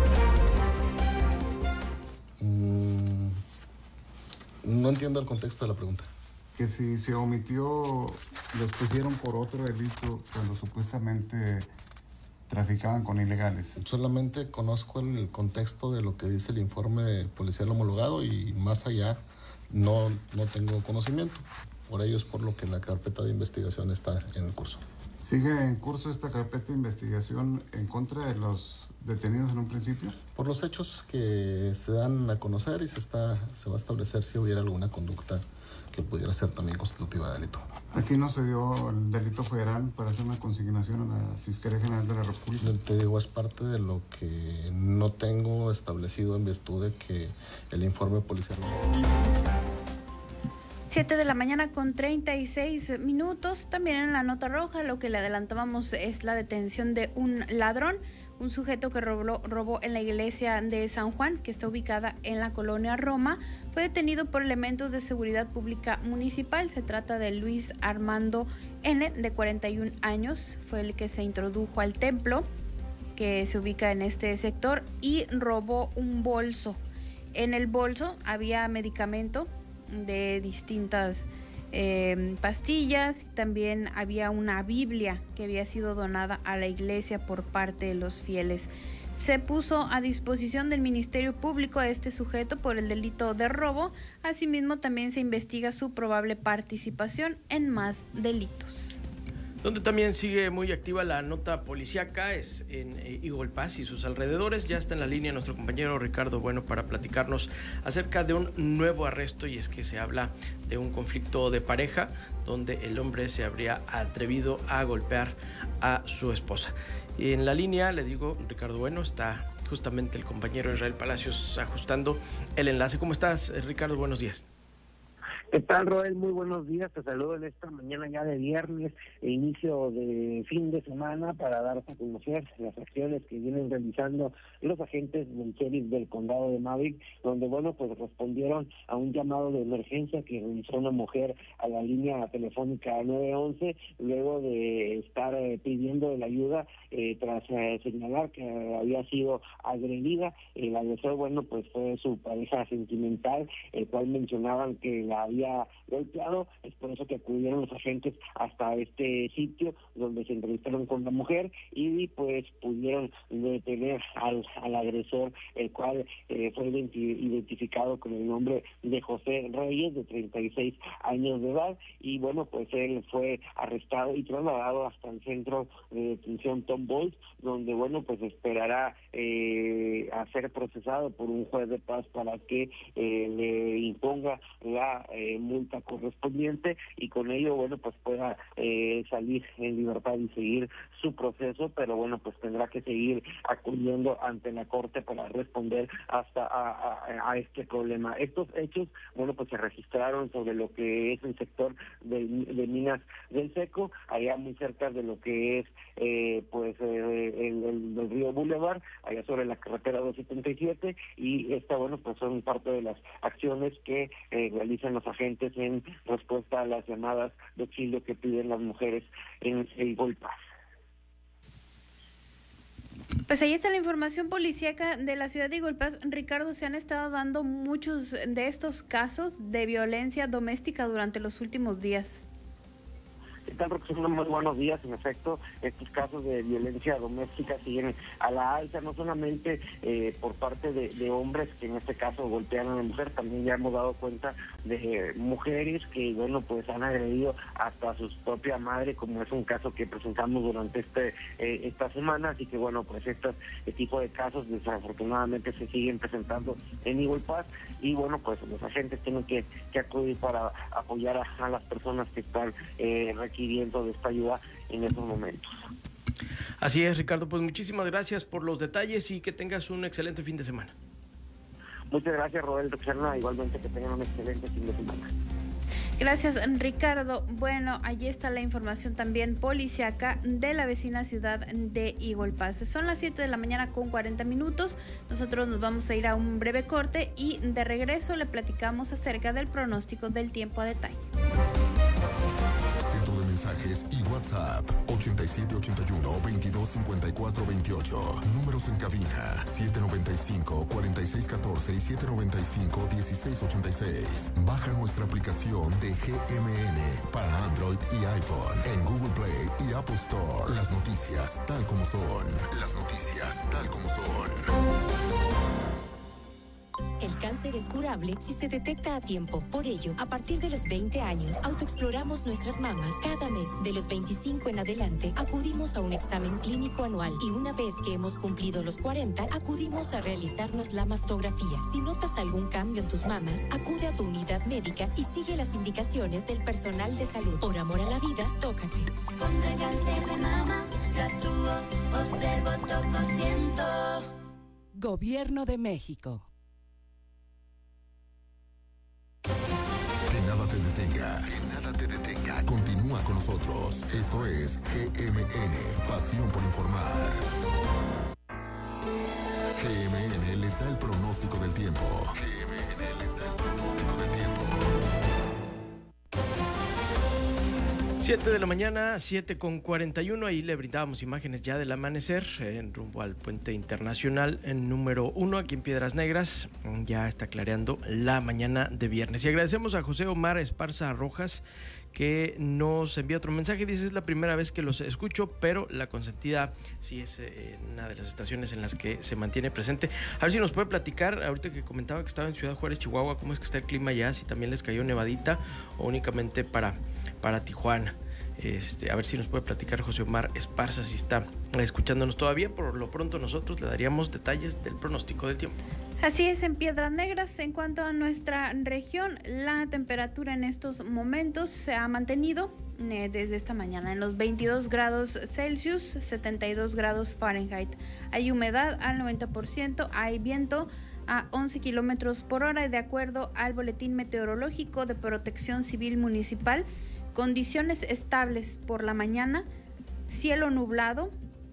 Speaker 8: No entiendo el contexto de la pregunta.
Speaker 10: Que si se omitió, los pusieron por otro delito cuando supuestamente traficaban con ilegales.
Speaker 8: Solamente conozco el contexto de lo que dice el informe policial homologado y más allá no tengo conocimiento. Por ello es por lo que la carpeta de investigación está en curso.
Speaker 10: ¿Sigue en curso esta carpeta de investigación en contra de los detenidos en un principio?
Speaker 8: Por los hechos que se dan a conocer y se va a establecer si hubiera alguna conducta que pudiera ser también constitutiva de delito.
Speaker 10: Aquí no se dio el delito federal para hacer una consignación a la Fiscalía General de la República.
Speaker 8: Te digo, es parte de lo que no tengo establecido en virtud de que el informe policial...
Speaker 3: 7 de la mañana con 36 minutos. También en la nota roja lo que le adelantábamos es la detención de un ladrón, un sujeto que robó en la iglesia de San Juan, que está ubicada en la colonia Roma. Fue detenido por elementos de seguridad pública municipal. Se trata de Luis Armando N., de 41 años. Fue el que se introdujo al templo que se ubica en este sector y robó un bolso. En el bolso había medicamento de distintas pastillas, y también había una Biblia que había sido donada a la iglesia por parte de los fieles. Se puso a disposición del Ministerio Público a este sujeto por el delito de robo. Asimismo, también se investiga su probable participación en más delitos.
Speaker 2: Donde también sigue muy activa la nota policíaca es en Eagle Pass y sus alrededores. Ya está en la línea nuestro compañero Ricardo Bueno para platicarnos acerca de un nuevo arresto, y es que se habla de un conflicto de pareja donde el hombre se habría atrevido a golpear a su esposa. Y en la línea, le digo, Ricardo Bueno, está justamente el compañero Israel Palacios ajustando el enlace. ¿Cómo estás, Ricardo? Buenos días.
Speaker 11: ¿Qué tal, Roel? Muy buenos días. Te saludo en esta mañana ya de viernes e inicio de fin de semana para darte a conocer las acciones que vienen realizando los agentes del sheriff del condado de Maverick, donde, pues respondieron a un llamado de emergencia que realizó una mujer a la línea telefónica 911, luego de estar pidiendo la ayuda tras señalar que había sido agredida. El agresor, pues fue su pareja sentimental, el cual mencionaban que la había golpeado. Es por eso que acudieron los agentes hasta este sitio donde se entrevistaron con la mujer y pues pudieron detener al agresor, el cual fue identificado con el nombre de José Reyes, de 36 años de edad, y pues él fue arrestado y trasladado hasta el centro de detención Tom Boys, donde pues esperará a ser procesado por un juez de paz para que le imponga la multa correspondiente, y con ello pues pueda salir en libertad y seguir su proceso, pero pues tendrá que seguir acudiendo ante la corte para responder hasta a este problema. Estos hechos pues se registraron sobre lo que es el sector de Minas del Seco, allá muy cerca de lo que es el río Boulevard, allá sobre la carretera 277, y esta pues son parte de las acciones que realizan los agentes en respuesta a las llamadas de auxilio que piden las mujeres en Eagle Pass.
Speaker 3: Pues ahí está la información policíaca de la ciudad de Eagle Pass. Ricardo, se han estado dando muchos de estos casos de violencia doméstica durante los últimos días.
Speaker 11: ¿Qué tal, Roxana? Muy buenos días. En efecto, estos casos de violencia doméstica siguen a la alza, no solamente por parte de hombres que en este caso golpean a la mujer, también ya hemos dado cuenta de mujeres que, bueno, pues han agredido hasta a su propia madre, como es un caso que presentamos durante esta semana. Así que, bueno, pues este tipo de casos desafortunadamente se siguen presentando en Igualpás, y bueno, pues los agentes tienen que acudir para apoyar a las personas que están requiriendo de esta ayuda en estos momentos.
Speaker 2: Así es, Ricardo, pues muchísimas gracias por los detalles y que tengas un excelente fin de semana.
Speaker 11: Muchas gracias, Roel, Roxana, igualmente que tengan un excelente fin de semana.
Speaker 3: Gracias, Ricardo. Bueno, allí está la información también policiaca de la vecina ciudad de Igualpás. Son las 7 de la mañana con 40 minutos. Nosotros nos vamos a ir a un breve corte y de regreso le platicamos acerca del pronóstico del tiempo a detalle.
Speaker 1: Centro de mensajes y WhatsApp 8781-225428. Números en cabina 795-4614 y 795-1686. Baja nuestra aplicación de GMN para Android y iPhone en Google Play y Apple Store. Las noticias tal como son. Las noticias tal como son.
Speaker 12: El cáncer es curable si se detecta a tiempo. Por ello, a partir de los 20 años, autoexploramos nuestras mamas cada mes. De los 25 en adelante, acudimos a un examen clínico anual. Y una vez que hemos cumplido los 40, acudimos a realizarnos la mastografía. Si notas algún cambio en tus mamas, acude a tu unidad médica y sigue las indicaciones del personal de salud. Por amor a la vida, tócate.
Speaker 13: Contra el cáncer de mama, yo actúo, observo, toco, siento.
Speaker 14: Gobierno de México.
Speaker 1: Que nada te detenga. Que nada te detenga. Continúa con nosotros. Esto es GMN, Pasión por Informar. GMN les da el pronóstico del tiempo. GMN les da el pronóstico del tiempo.
Speaker 2: 7 de la mañana, 7:41, ahí le brindábamos imágenes ya del amanecer en rumbo al puente internacional en número 1 aquí en Piedras Negras. Ya está clareando la mañana de viernes. Y agradecemos a José Omar Esparza Rojas, que nos envía otro mensaje. Dice: es la primera vez que los escucho, pero La Consentida sí es una de las estaciones en las que se mantiene presente. A ver si nos puede platicar, ahorita que comentaba que estaba en Ciudad Juárez, Chihuahua, cómo es que está el clima allá, si también les cayó nevadita o únicamente para Tijuana. A ver si nos puede platicar José Omar Esparza, si está escuchándonos todavía. Por lo pronto nosotros le daríamos detalles del pronóstico del tiempo.
Speaker 3: Así es, en Piedras Negras. En cuanto a nuestra región, la temperatura en estos momentos se ha mantenido desde esta mañana en los 22 grados Celsius, 72 grados Fahrenheit. Hay humedad al 90%, hay viento a 11 kilómetros por hora y de acuerdo al Boletín Meteorológico de Protección Civil Municipal, condiciones estables por la mañana, cielo nublado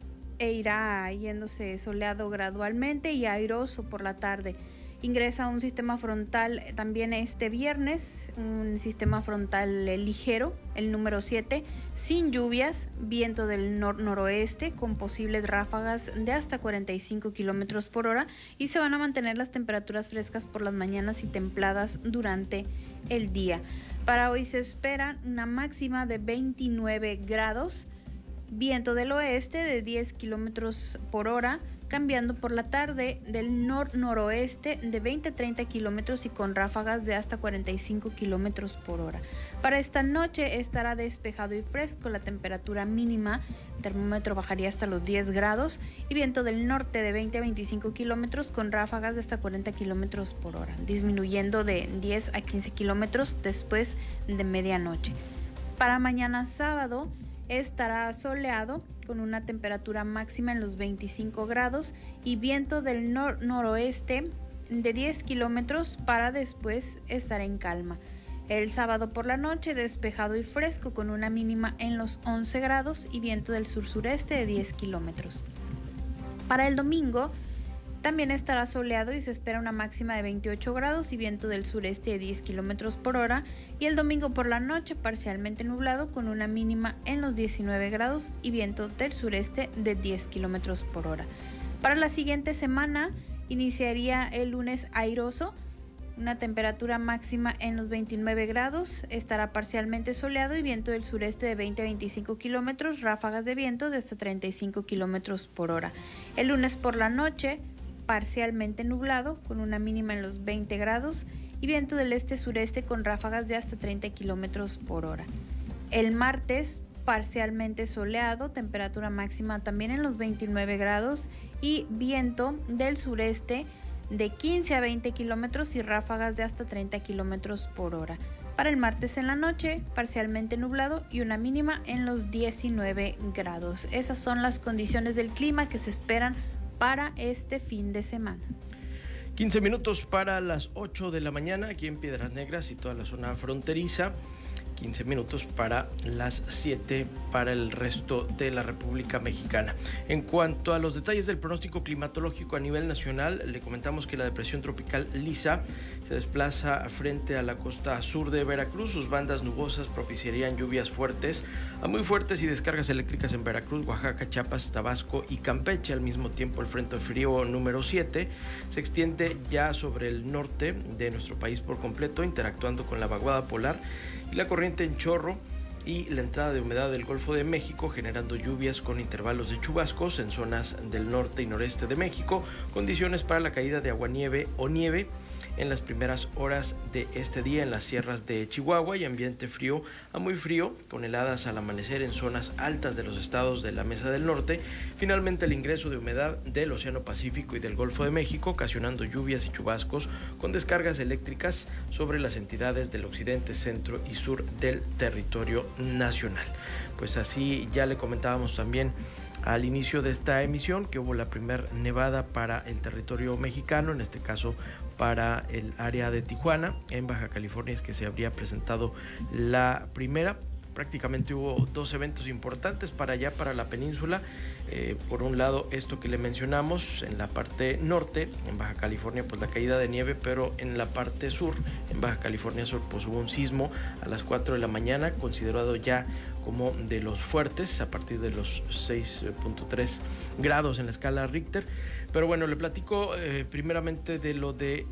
Speaker 3: e irá yéndose soleado gradualmente y airoso por la tarde. Ingresa un sistema frontal también este viernes, un sistema frontal ligero, el número 7, sin lluvias, viento del noroeste con posibles ráfagas de hasta 45 kilómetros por hora y se van a mantener las temperaturas frescas por las mañanas y templadas durante el día. Para hoy se espera una máxima de 29 grados, viento del oeste de 10 kilómetros por hora, cambiando por la tarde del noroeste de 20 a 30 kilómetros y con ráfagas de hasta 45 kilómetros por hora. Para esta noche estará despejado y fresco, la temperatura mínima, el termómetro bajaría hasta los 10 grados y viento del norte de 20 a 25 kilómetros con ráfagas de hasta 40 kilómetros por hora, disminuyendo de 10 a 15 kilómetros después de medianoche. Para mañana sábado estará soleado con una temperatura máxima en los 25 grados y viento del noroeste de 10 kilómetros para después estar en calma. El sábado por la noche despejado y fresco con una mínima en los 11 grados y viento del sur-sureste de 10 kilómetros. Para el domingo también estará soleado y se espera una máxima de 28 grados y viento del sureste de 10 kilómetros por hora. Y el domingo por la noche parcialmente nublado con una mínima en los 19 grados y viento del sureste de 10 kilómetros por hora. Para la siguiente semana iniciaría el lunes airoso una temperatura máxima en los 29 grados, estará parcialmente soleado y viento del sureste de 20 a 25 kilómetros, ráfagas de viento de hasta 35 kilómetros por hora. El lunes por la noche, parcialmente nublado, con una mínima en los 20 grados y viento del este-sureste con ráfagas de hasta 30 kilómetros por hora. El martes, parcialmente soleado, temperatura máxima también en los 29 grados y viento del sureste de 15 a 20 kilómetros y ráfagas de hasta 30 kilómetros por hora. Para el martes en la noche, parcialmente nublado y una mínima en los 19 grados. Esas son las condiciones del clima que se esperan para este fin de semana.
Speaker 2: 15 minutos para las 8 de la mañana aquí en Piedras Negras y toda la zona fronteriza. 15 minutos para las 7 para el resto de la República Mexicana. En cuanto a los detalles del pronóstico climatológico a nivel nacional, le comentamos que la depresión tropical Lisa se desplaza frente a la costa sur de Veracruz. Sus bandas nubosas propiciarían lluvias fuertes a muy fuertes y descargas eléctricas en Veracruz, Oaxaca, Chiapas, Tabasco y Campeche. Al mismo tiempo, el frente frío número 7 se extiende ya sobre el norte de nuestro país por completo, interactuando con la vaguada polar y la corriente en chorro y la entrada de humedad del Golfo de México, generando lluvias con intervalos de chubascos en zonas del norte y noreste de México, condiciones para la caída de aguanieve o nieve en las primeras horas de este día en las sierras de Chihuahua y ambiente frío a muy frío, con heladas al amanecer en zonas altas de los estados de la Mesa del Norte. Finalmente, el ingreso de humedad del Océano Pacífico y del Golfo de México, ocasionando lluvias y chubascos con descargas eléctricas sobre las entidades del occidente, centro y sur del territorio nacional. Pues así ya le comentábamos también al inicio de esta emisión que hubo la primer nevada para el territorio mexicano, en este caso para el área de Tijuana. En Baja California es que se habría presentado la primera. Prácticamente hubo dos eventos importantes para allá, para la península. Por un lado, esto que le mencionamos en la parte norte, en Baja California, pues la caída de nieve, pero en la parte sur, en Baja California Sur, pues hubo un sismo a las 4 de la mañana, considerado ya como de los fuertes, a partir de los 6.3 grados en la escala Richter. Pero bueno, le platico primeramente de lo de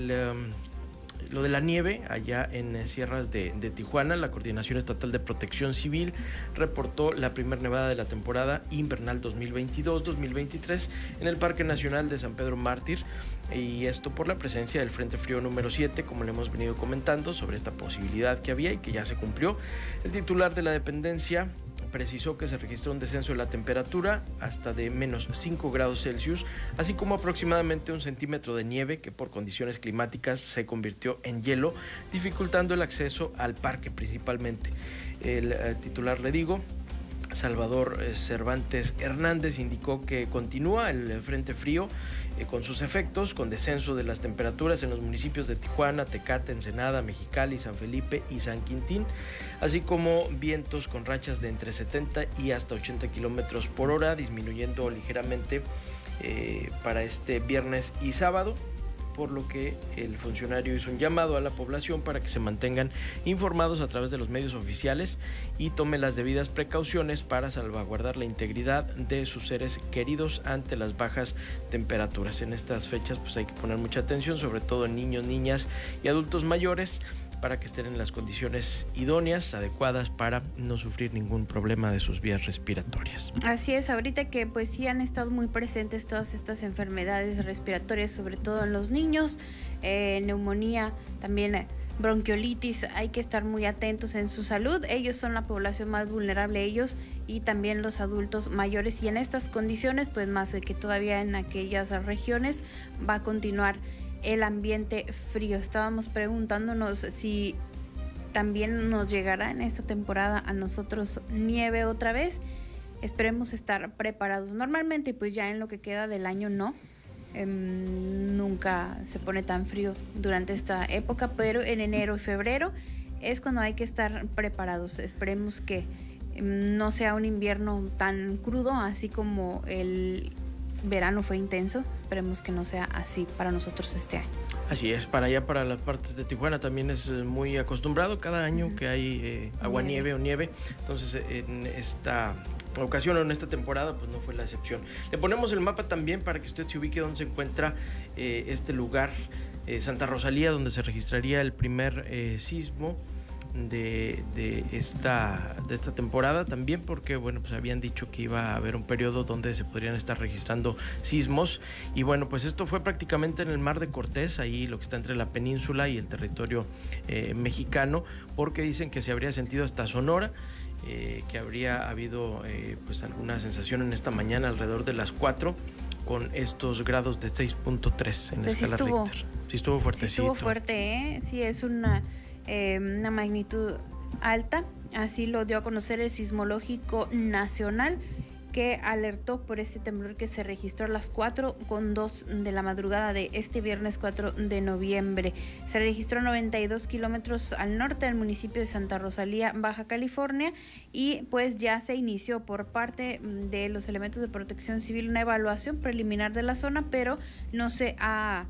Speaker 2: la nieve allá en sierras de Tijuana. La Coordinación Estatal de Protección Civil reportó la primera nevada de la temporada invernal 2022-2023 en el Parque Nacional de San Pedro Mártir, y esto por la presencia del Frente Frío número 7, como le hemos venido comentando sobre esta posibilidad que había y que ya se cumplió. El titular de la dependencia precisó que se registró un descenso de la temperatura hasta de menos 5 grados Celsius, así como aproximadamente 1 centímetro de nieve que por condiciones climáticas se convirtió en hielo, dificultando el acceso al parque principalmente. El titular, le digo, Salvador Cervantes Hernández, indicó que continúa el frente frío con sus efectos, con descenso de las temperaturas en los municipios de Tijuana, Tecate, Ensenada, Mexicali, San Felipe y San Quintín, así como vientos con rachas de entre 70 y hasta 80 kilómetros por hora, disminuyendo ligeramente para este viernes y sábado, por lo que el funcionario hizo un llamado a la población para que se mantengan informados a través de los medios oficiales y tome las debidas precauciones para salvaguardar la integridad de sus seres queridos ante las bajas temperaturas. En estas fechas pues hay que poner mucha atención, sobre todo en niños, niñas y adultos mayores, para que estén en las condiciones idóneas, adecuadas, para no sufrir ningún problema de sus vías respiratorias.
Speaker 3: Así es, ahorita que pues sí han estado muy presentes todas estas enfermedades respiratorias, sobre todo en los niños, neumonía, también bronquiolitis, hay que estar muy atentos en su salud. Ellos son la población más vulnerable, ellos y también los adultos mayores, y en estas condiciones pues más de que todavía en aquellas regiones va a continuar el ambiente frío. Estábamos preguntándonos si también nos llegará en esta temporada a nosotros nieve otra vez. Esperemos estar preparados. Normalmente pues ya en lo que queda del año no, nunca se pone tan frío durante esta época, pero en enero y febrero es cuando hay que estar preparados. Esperemos que no sea un invierno tan crudo, así como el verano fue intenso, esperemos que no sea así para nosotros este año.
Speaker 2: Así es, para allá, para las partes de Tijuana también es muy acostumbrado cada año que hay aguanieve o nieve, entonces en esta ocasión o en esta temporada pues no fue la excepción. Le ponemos el mapa también para que usted se ubique donde se encuentra este lugar, Santa Rosalía, donde se registraría el primer sismo de esta temporada también, porque bueno, pues habían dicho que iba a haber un periodo donde se podrían estar registrando sismos, y bueno, pues esto fue prácticamente en el Mar de Cortés, ahí lo que está entre la península y el territorio mexicano, porque dicen que se habría sentido hasta Sonora, que habría habido pues alguna sensación en esta mañana alrededor de las 4 con estos grados de 6.3 en la escala Richter. Sí estuvo fuertecito.
Speaker 3: Sí estuvo fuerte, sí es una magnitud alta, así lo dio a conocer el Sismológico Nacional, que alertó por este temblor que se registró a las 4:02 de la madrugada de este viernes 4 de noviembre. Se registró a 92 kilómetros al norte del municipio de Santa Rosalía, Baja California, y pues ya se inició por parte de los elementos de protección civil una evaluación preliminar de la zona, pero no se ha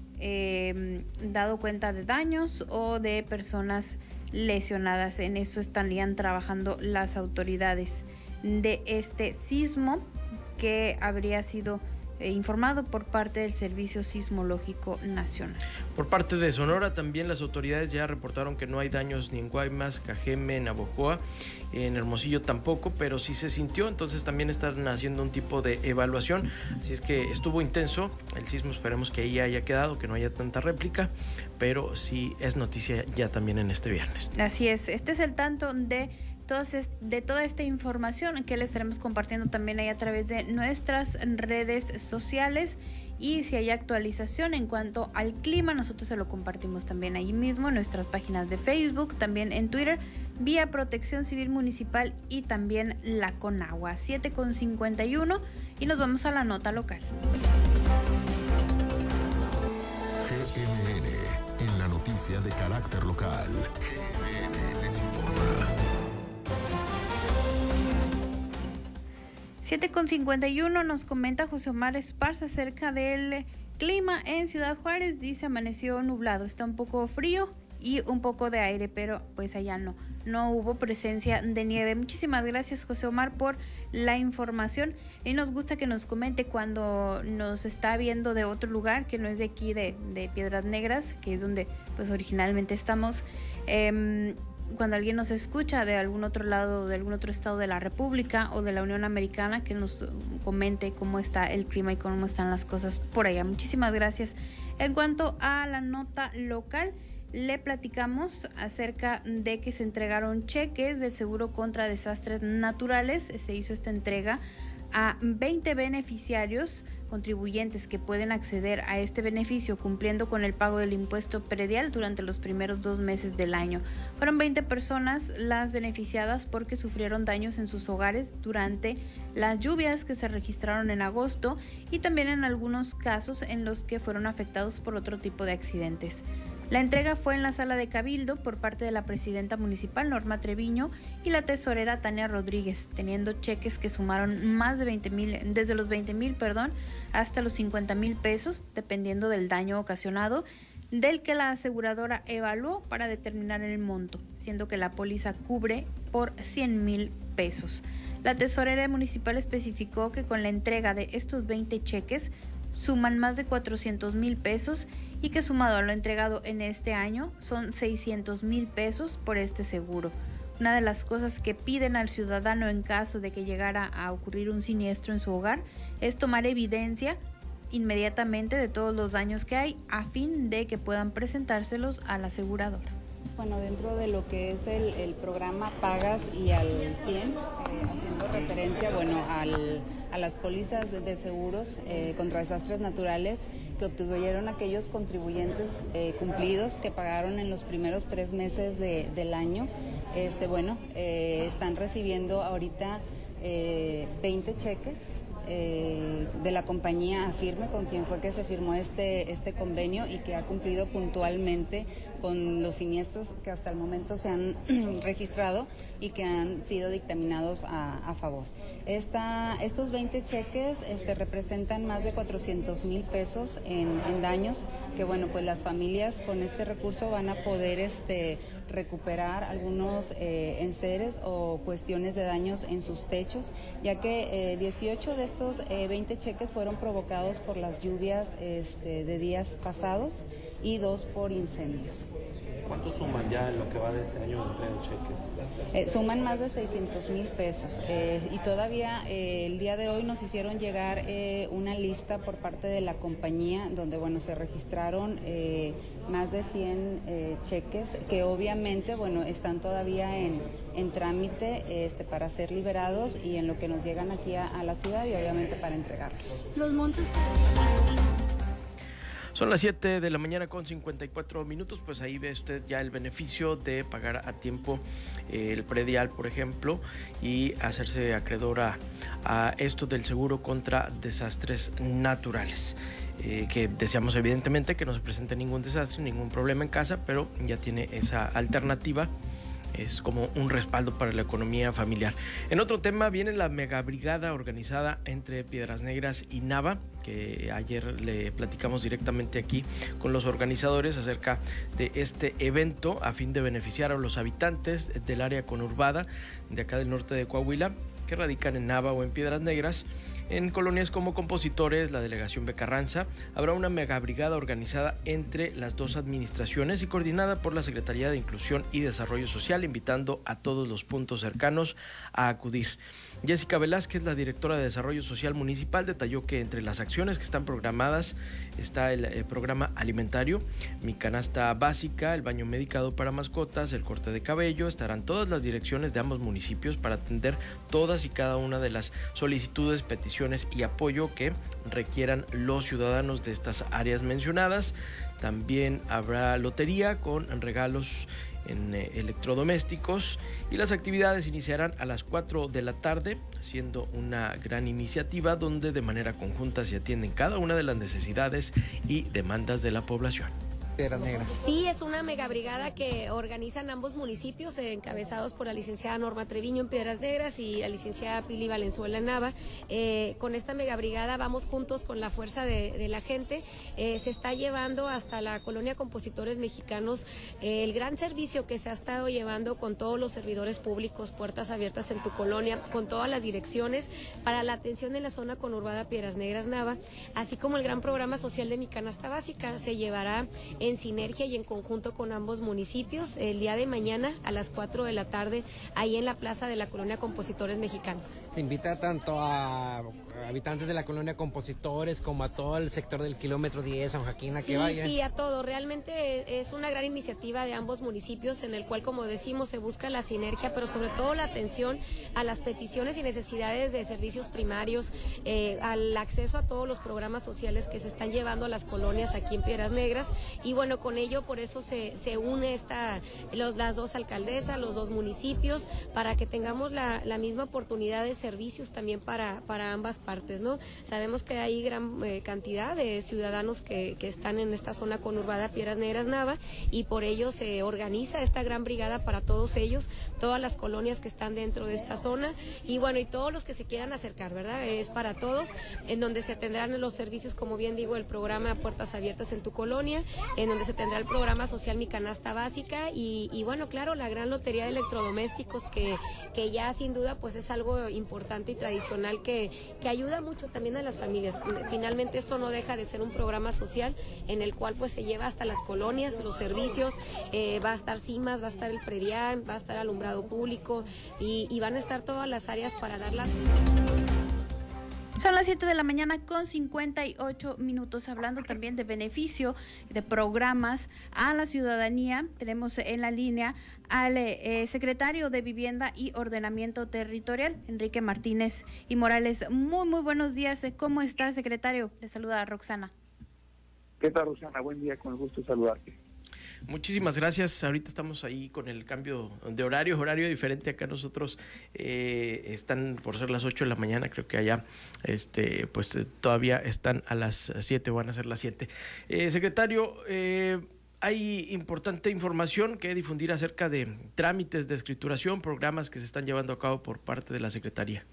Speaker 3: dado cuenta de daños o de personas lesionadas. En eso estarían trabajando las autoridades de este sismo, que habría sido informado por parte del Servicio Sismológico Nacional.
Speaker 2: Por parte de Sonora también las autoridades ya reportaron que no hay daños ni en Guaymas, Cajeme, Navojoa, en Hermosillo tampoco, pero sí se sintió, entonces también están haciendo un tipo de evaluación, así es que estuvo intenso el sismo, esperemos que ahí haya quedado, que no haya tanta réplica, pero sí es noticia ya también en este viernes.
Speaker 3: Así es, este es el tanto de toda esta información que les estaremos compartiendo también ahí a través de nuestras redes sociales, y si hay actualización en cuanto al clima, nosotros se lo compartimos también ahí mismo en nuestras páginas de Facebook, también en Twitter, vía Protección Civil Municipal y también la Conagua. 7:51 y nos vamos a la nota local.
Speaker 1: GMN, en la noticia de carácter local. GMN les informa.
Speaker 3: 7:51 nos comenta José Omar Esparza acerca del clima en Ciudad Juárez. Dice, amaneció nublado, está un poco frío y un poco de aire, pero pues allá no hubo presencia de nieve. Muchísimas gracias, José Omar, por la información, y nos gusta que nos comente cuando nos está viendo de otro lugar que no es de aquí, de Piedras Negras, que es donde pues originalmente estamos. Cuando alguien nos escucha de algún otro lado, de algún otro estado de la República o de la Unión Americana, que nos comente cómo está el clima y cómo están las cosas por allá. Muchísimas gracias. En cuanto a la nota local, le platicamos acerca de que se entregaron cheques del Seguro contra Desastres Naturales. Se hizo esta entrega a 20 beneficiarios contribuyentes que pueden acceder a este beneficio cumpliendo con el pago del impuesto predial durante los primeros 2 meses del año. Fueron 20 personas las beneficiadas porque sufrieron daños en sus hogares durante las lluvias que se registraron en agosto, y también en algunos casos en los que fueron afectados por otro tipo de accidentes. La entrega fue en la sala de Cabildo por parte de la presidenta municipal Norma Treviño y la tesorera Tania Rodríguez, teniendo cheques que sumaron más de 20,000, desde los 20,000, hasta los 50,000 pesos, dependiendo del daño ocasionado, del que la aseguradora evaluó para determinar el monto, siendo que la póliza cubre por 100,000 pesos. La tesorera municipal especificó que con la entrega de estos 20 cheques suman más de 400,000 pesos y que sumado a lo entregado en este año son 600,000 pesos por este seguro. Una de las cosas que piden al ciudadano en caso de que llegara a ocurrir un siniestro en su hogar es tomar evidencia inmediatamente de todos los daños que hay a fin de que puedan presentárselos a la aseguradora.
Speaker 15: Bueno, dentro de lo que es el programa Pagas y al 100, haciendo referencia, a las pólizas de seguros contra desastres naturales que obtuvieron aquellos contribuyentes cumplidos que pagaron en los primeros 3 meses del año, están recibiendo ahorita 20 cheques de la compañía Afirme, con quien fue que se firmó este convenio y que ha cumplido puntualmente con los siniestros que hasta el momento se han registrado y que han sido dictaminados a favor. Estos 20 cheques representan más de 400,000 pesos en daños que, bueno, pues las familias con este recurso van a poder recuperar algunos enseres o cuestiones de daños en sus techos, ya que 18 de estos 20 cheques fueron provocados por las lluvias de días pasados y 2 por incendios.
Speaker 9: ¿Cuánto suman ya en lo que va de este año entre los cheques?
Speaker 15: Suman más de 600,000 pesos y todavía el día de hoy nos hicieron llegar una lista por parte de la compañía donde, bueno, se registraron más de 100 cheques que obviamente, bueno, están todavía en trámite para ser liberados y en lo que nos llegan aquí a la ciudad y obviamente para entregarlos.
Speaker 3: Los montos...
Speaker 2: Son las 7 de la mañana con 54 minutos, pues ahí ve usted ya el beneficio de pagar a tiempo el predial, por ejemplo, y hacerse acreedor a esto del seguro contra desastres naturales. Que deseamos evidentemente que no se presente ningún desastre, ningún problema en casa, pero ya tiene esa alternativa. Es como un respaldo para la economía familiar. En otro tema viene la megabrigada organizada entre Piedras Negras y Nava, que ayer le platicamos directamente aquí con los organizadores acerca de este evento a fin de beneficiar a los habitantes del área conurbada de acá del norte de Coahuila que radican en Nava o en Piedras Negras. En colonias como Compositores, la delegación Becarranza, habrá una megabrigada organizada entre las dos administraciones y coordinada por la Secretaría de Inclusión y Desarrollo Social, invitando a todos los puntos cercanos a acudir. Jessica Velázquez, la directora de Desarrollo Social Municipal, detalló que entre las acciones que están programadas está el programa alimentario, Mi Canasta Básica, el baño medicado para mascotas, el corte de cabello. Estarán todas las direcciones de ambos municipios para atender todas y cada una de las solicitudes, peticiones y apoyo que requieran los ciudadanos de estas áreas mencionadas. También habrá lotería con regalos en electrodomésticos y las actividades iniciarán a las 4 de la tarde, siendo una gran iniciativa donde de manera conjunta se atienden cada una de las necesidades y demandas de la población.
Speaker 16: Piedras Negras.
Speaker 17: Sí, es una megabrigada que organizan ambos municipios, encabezados por la licenciada Norma Treviño en Piedras Negras y la licenciada Pili Valenzuela en Nava. Con esta megabrigada vamos juntos con la fuerza de la gente. Se está llevando hasta la colonia Compositores Mexicanos el gran servicio que se ha estado llevando con todos los servidores públicos, puertas abiertas en tu colonia, con todas las direcciones para la atención en la zona conurbada Piedras Negras Nava, así como el gran programa social de Mi Canasta Básica. Se llevará en sinergia y en conjunto con ambos municipios el día de mañana a las 4 de la tarde ahí en la plaza de la colonia Compositores Mexicanos.
Speaker 16: Se invita tanto a habitantes de la colonia Compositores como a todo el sector del kilómetro 10, San Joaquín, a que vayan. Sí,
Speaker 17: a todo. Realmente es una gran iniciativa de ambos municipios en el cual, como decimos, se busca la sinergia, pero sobre todo la atención a las peticiones y necesidades de servicios primarios, al acceso a todos los programas sociales que se están llevando a las colonias aquí en Piedras Negras. Y bueno, con ello, por eso se une las dos alcaldesas, los dos municipios, para que tengamos la misma oportunidad de servicios también para ambas partes, ¿no? Sabemos que hay gran cantidad de ciudadanos que están en esta zona conurbada Piedras Negras Nava y por ello se organiza esta gran brigada para todos ellos, todas las colonias que están dentro de esta zona y bueno, y todos los que se quieran acercar, ¿verdad? Es para todos, en donde se tendrán los servicios, como bien digo, el programa Puertas Abiertas en tu colonia, en donde se tendrá el programa social Mi Canasta Básica y bueno, claro, la gran lotería de electrodomésticos que ya sin duda pues es algo importante y tradicional que ayuda mucho también a las familias. Finalmente esto no deja de ser un programa social en el cual pues se lleva hasta las colonias, los servicios, va a estar CIMAS, va a estar el predial, va a estar alumbrado público y van a estar todas las áreas para darla.
Speaker 3: Son las 7 de la mañana con 58 minutos, hablando también de beneficio de programas a la ciudadanía. Tenemos en la línea al secretario de Vivienda y Ordenamiento Territorial, Enrique Martínez y Morales. Muy buenos días. ¿Cómo está, secretario? Le saluda a Roxana.
Speaker 18: ¿Qué tal, Roxana? Buen día, con el gusto de saludarte.
Speaker 2: Muchísimas gracias. Ahorita estamos ahí con el cambio de horario diferente. Acá nosotros están por ser las 8 de la mañana, creo que allá todavía están a las 7, van a ser las 7. Secretario, hay importante información que difundir acerca de trámites de escrituración, programas que se están llevando a cabo por parte de la Secretaría.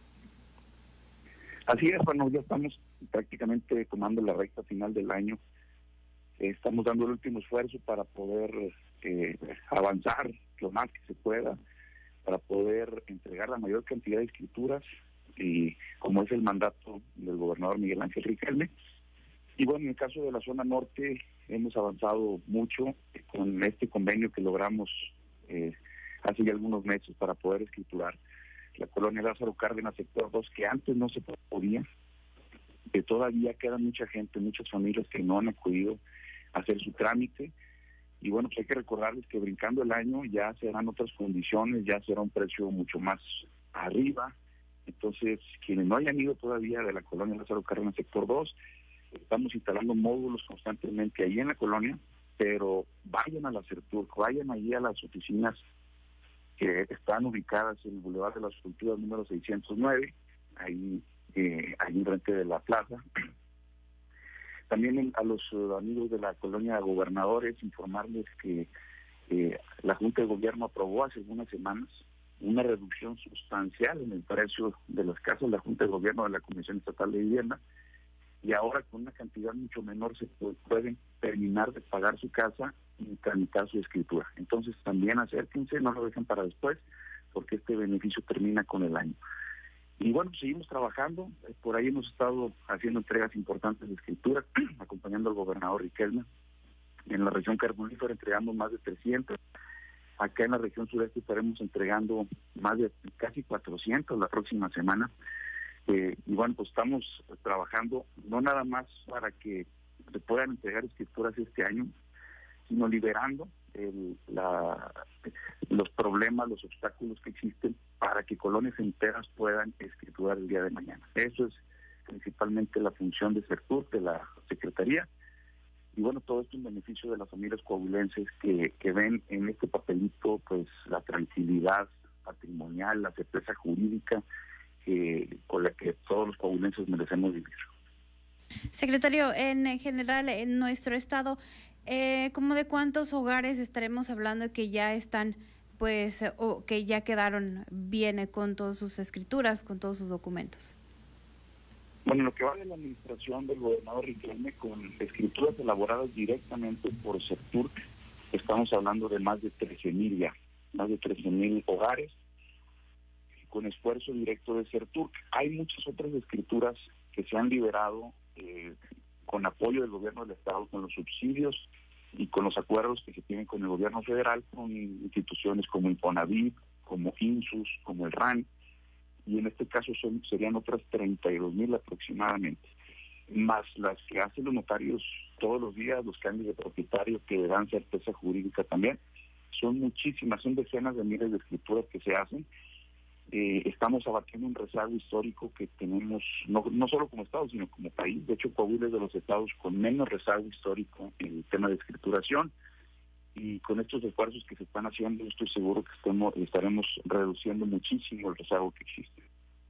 Speaker 18: Así es, bueno, ya estamos prácticamente tomando la recta final del año. Estamos dando el último esfuerzo para poder avanzar lo más que se pueda, para poder entregar la mayor cantidad de escrituras, y como es el mandato del gobernador Miguel Ángel Riquelme. Y bueno, en el caso de la zona norte hemos avanzado mucho con este convenio que logramos hace ya algunos meses para poder escriturar la colonia Lázaro Cárdenas, sector 2, que antes no se podía, que todavía queda mucha gente, muchas familias que no han acudido a hacer su trámite. Y bueno, pues hay que recordarles que brincando el año ya serán otras condiciones, ya será un precio mucho más arriba. Entonces, quienes no hayan ido todavía de la colonia Lázaro Cárdenas, sector 2, estamos instalando módulos constantemente ahí en la colonia, pero vayan a la CERTURC, vayan allí a las oficinas que están ubicadas en el Boulevard de las Culturas número 609, ahí enfrente de la plaza. También a los amigos de la colonia Gobernadores, informarles que la Junta de Gobierno aprobó hace algunas semanas una reducción sustancial en el precio de las casas. La Junta de Gobierno de la Comisión Estatal de Vivienda, y ahora con una cantidad mucho menor se pueden terminar de pagar su casa y tramitar su escritura. Entonces también acérquense, no lo dejen para después, porque este beneficio termina con el año. Y bueno, seguimos trabajando, por ahí hemos estado haciendo entregas importantes de escritura, acompañando al gobernador Riquelme. En la región carbonífera entregamos más de 300, acá en la región sureste estaremos entregando más de casi 400 la próxima semana. Y bueno, pues estamos trabajando no nada más para que se puedan entregar escrituras este año, sino liberando los problemas, los obstáculos que existen para que colonias enteras puedan escriturar el día de mañana. Eso es principalmente la función de CERTURC, de la Secretaría. Y bueno, todo esto en beneficio de las familias coahuilenses que ven en este papelito pues la tranquilidad patrimonial, la certeza jurídica con la que todos los coahuilenses merecemos vivir.
Speaker 3: Secretario, en general en nuestro estado, ¿cómo de cuántos hogares estaremos hablando que ya están, pues, o que ya quedaron bien con todas sus escrituras, con todos sus documentos?
Speaker 18: Bueno, lo que va de la administración del gobernador Riquelme, con escrituras elaboradas directamente por CERTURC, estamos hablando de más de 13,000 ya, más de 13,000 hogares, con esfuerzo directo de CERTURC. Hay muchas otras escrituras que se han liberado con apoyo del gobierno del estado, con los subsidios y con los acuerdos que se tienen con el gobierno federal, con instituciones como Infonavit, como INSUS, como el RAN, y en este caso serían otras 32,000 aproximadamente, más las que hacen los notarios todos los días, los cambios de propietario que dan certeza jurídica también. Son muchísimas, son decenas de miles de escrituras que se hacen. Estamos abatiendo un rezago histórico que tenemos, no solo como estado, sino como país. De hecho, Coahuila es de los estados con menos rezago histórico en el tema de escrituración, y con estos esfuerzos que se están haciendo, estoy seguro que estaremos reduciendo muchísimo el rezago que existe.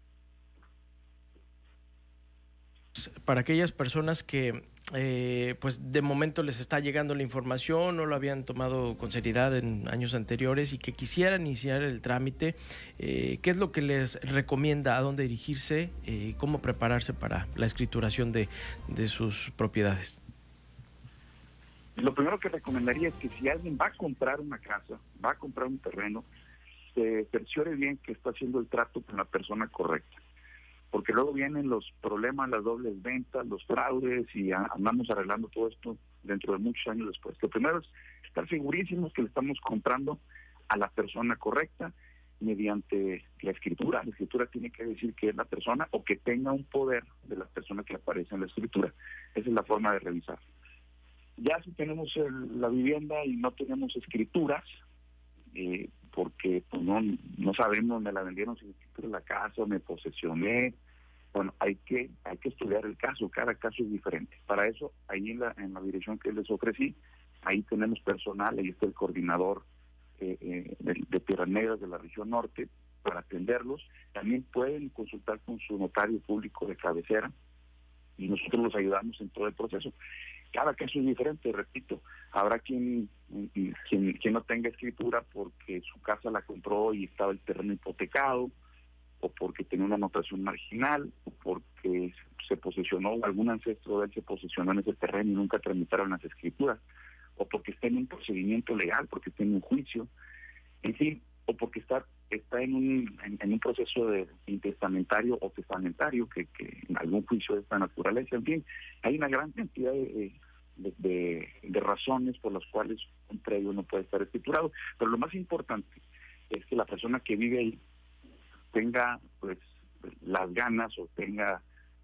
Speaker 2: Para aquellas personas que pues de momento les está llegando la información, no lo habían tomado con seriedad en años anteriores y que quisieran iniciar el trámite, ¿qué es lo que les recomienda? ¿A dónde dirigirse? ¿Cómo prepararse para la escrituración de sus propiedades?
Speaker 18: Lo primero que recomendaría es que si alguien va a comprar una casa, va a comprar un terreno, se cerciore bien que está haciendo el trato con la persona correcta, porque luego vienen los problemas, las dobles ventas, los fraudes, y andamos arreglando todo esto dentro de muchos años después. Lo primero es estar segurísimos que le estamos comprando a la persona correcta mediante la escritura. La escritura tiene que decir que es la persona o que tenga un poder de la persona que aparece en la escritura. Esa es la forma de revisar. Ya si tenemos la vivienda y no tenemos escrituras, porque pues no sabemos, me la vendieron sin escritura la casa, me posesioné. Bueno, hay que estudiar el caso, cada caso es diferente. Para eso, ahí en la dirección que les ofrecí, ahí tenemos personal, ahí está el coordinador de Tierras Negras de la región norte para atenderlos. También pueden consultar con su notario público de cabecera y nosotros los ayudamos en todo el proceso. Cada caso es diferente, repito, habrá quien no tenga escritura porque su casa la compró y estaba el terreno hipotecado, o porque tenía una anotación marginal, o porque se posesionó, o algún ancestro de él se posesionó en ese terreno y nunca tramitaron las escrituras, o porque está en un procedimiento legal, porque está en un juicio, en fin, o porque está en un proceso de intestamentario o testamentario que en algún juicio de esta naturaleza. En fin, hay una gran cantidad de razones por las cuales un predio no puede estar escriturado, pero lo más importante es que la persona que vive ahí tenga pues las ganas o tenga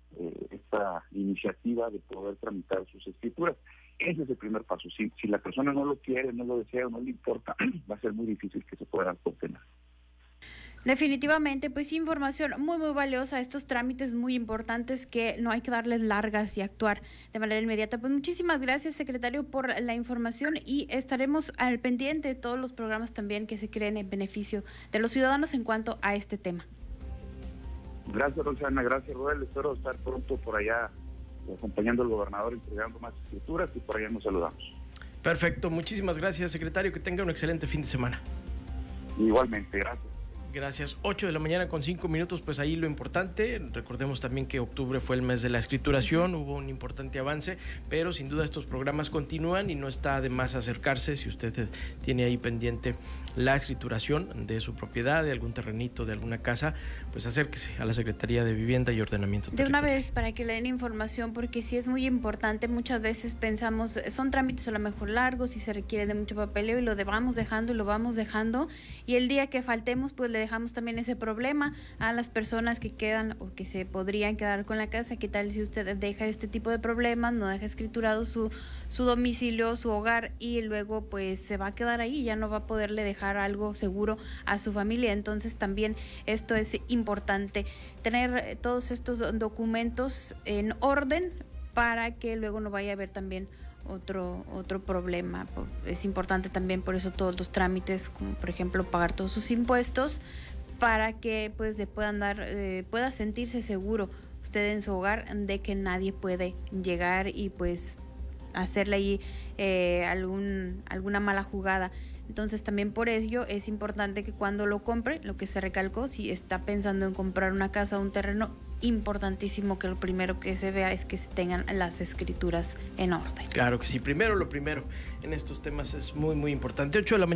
Speaker 18: esta iniciativa de poder tramitar sus escrituras. Ese es el primer paso. Si la persona no lo quiere, no lo desea, no le importa, va a ser muy difícil que se puedan obtener.
Speaker 3: Definitivamente, pues información muy valiosa, estos trámites muy importantes que no hay que darles largas y actuar de manera inmediata. Pues muchísimas gracias, secretario, por la información y estaremos al pendiente de todos los programas también que se creen en beneficio de los ciudadanos en cuanto a este tema.
Speaker 18: Gracias, Roxana, gracias, Roel. Espero estar pronto por allá acompañando al gobernador, entregando más escrituras y por allá nos saludamos.
Speaker 2: Perfecto, muchísimas gracias, secretario, que tenga un excelente fin de semana.
Speaker 18: Igualmente, gracias.
Speaker 2: Gracias. 8:05 a.m, pues ahí lo importante. Recordemos también que octubre fue el mes de la escrituración, hubo un importante avance, pero sin duda estos programas continúan y no está de más acercarse. Si usted tiene ahí pendiente la escrituración de su propiedad, de algún terrenito, de alguna casa, pues acérquese a la Secretaría de Vivienda y Ordenamiento
Speaker 3: de una vez para que le den información, porque sí es muy importante. Muchas veces pensamos, son trámites a lo mejor largos y se requiere de mucho papeleo y lo vamos dejando y el día que faltemos pues le dejamos también ese problema a las personas que quedan o que se podrían quedar con la casa. ¿Qué tal si usted deja este tipo de problemas, no deja escriturado su domicilio, su hogar, y luego pues se va a quedar ahí, ya no va a poderle dejar algo seguro a su familia? Entonces también esto es importante, tener todos estos documentos en orden para que luego no vaya a haber también otro problema. Es importante también por eso todos los trámites, como por ejemplo pagar todos sus impuestos, para que pues le puedan pueda sentirse seguro usted en su hogar de que nadie puede llegar y pues hacerle ahí alguna mala jugada. Entonces también por ello es importante que cuando lo compre, lo que se recalcó, si está pensando en comprar una casa o un terreno, importantísimo que lo primero que se vea es que se tengan las escrituras en orden.
Speaker 2: Claro que sí, lo primero en estos temas es muy importante.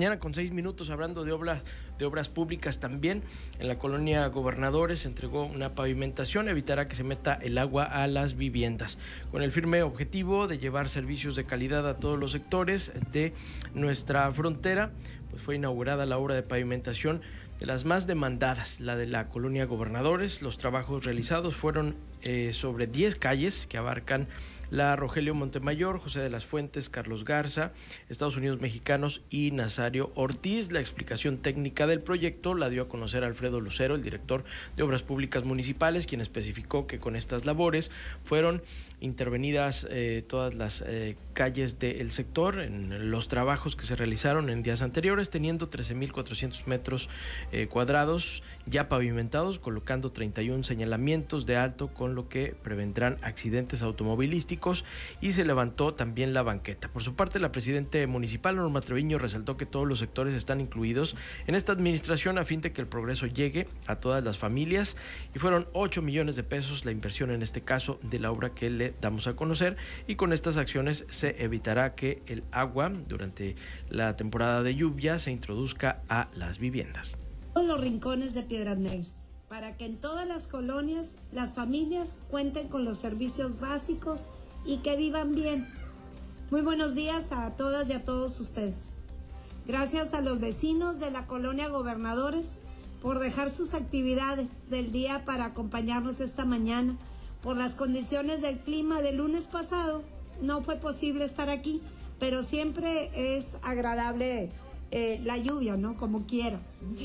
Speaker 2: 8:06 a.m, hablando de obras públicas también. En la colonia Gobernadores se entregó una pavimentación, evitará que se meta el agua a las viviendas, con el firme objetivo de llevar servicios de calidad a todos los sectores de nuestra frontera. Pues fue inaugurada la obra de pavimentación de las más demandadas, la de la colonia Gobernadores. Los trabajos realizados fueron sobre 10 calles que abarcan la Rogelio Montemayor, José de las Fuentes, Carlos Garza, Estados Unidos Mexicanos y Nazario Ortiz. La explicación técnica del proyecto la dio a conocer Alfredo Lucero, el director de Obras Públicas Municipales, quien especificó que con estas labores fueron intervenidas todas las calles del sector en los trabajos que se realizaron en días anteriores, teniendo 13.400 metros cuadrados ya pavimentados, colocando 31 señalamientos de alto, con lo que prevendrán accidentes automovilísticos, y se levantó también la banqueta. Por su parte, la presidenta municipal, Norma Treviño, resaltó que todos los sectores están incluidos en esta administración a fin de que el progreso llegue a todas las familias, y fueron 8 millones de pesos la inversión en este caso de la obra que le damos a conocer, y con estas acciones se evitará que el agua durante la temporada de lluvia se introduzca a las viviendas.
Speaker 19: Todos los rincones de Piedras Negras, para que en todas las colonias las familias cuenten con los servicios básicos y que vivan bien. Muy buenos días a todas y a todos ustedes. Gracias a los vecinos de la colonia Gobernadores por dejar sus actividades del día para acompañarnos esta mañana. Por las condiciones del clima del lunes pasado no fue posible estar aquí, pero siempre es agradable la lluvia, ¿no? Como quiera.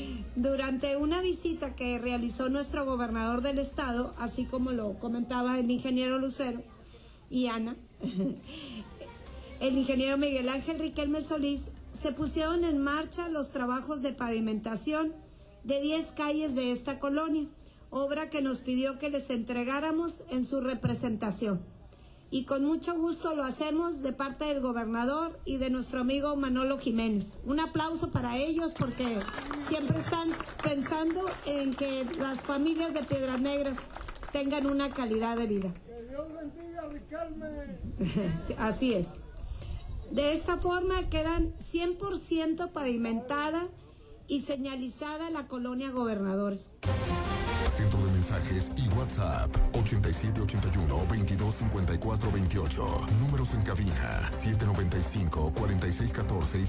Speaker 19: Durante una visita que realizó nuestro gobernador del estado, así como lo comentaba el ingeniero Lucero y Ana, el ingeniero Miguel Ángel Riquelme Solís, se pusieron en marcha los trabajos de pavimentación de 10 calles de esta colonia, obra que nos pidió que les entregáramos en su representación. Y con mucho gusto lo hacemos de parte del gobernador y de nuestro amigo Manolo Jiménez. Un aplauso para ellos porque siempre están pensando en que las familias de Piedras Negras tengan una calidad de vida.
Speaker 20: Que Dios bendiga a Riquelme.
Speaker 19: Así es. De esta forma quedan 100% pavimentada y señalizada la colonia Gobernadores.
Speaker 1: Centro de mensajes y WhatsApp 8781-225428. Números en cabina 795-4614 y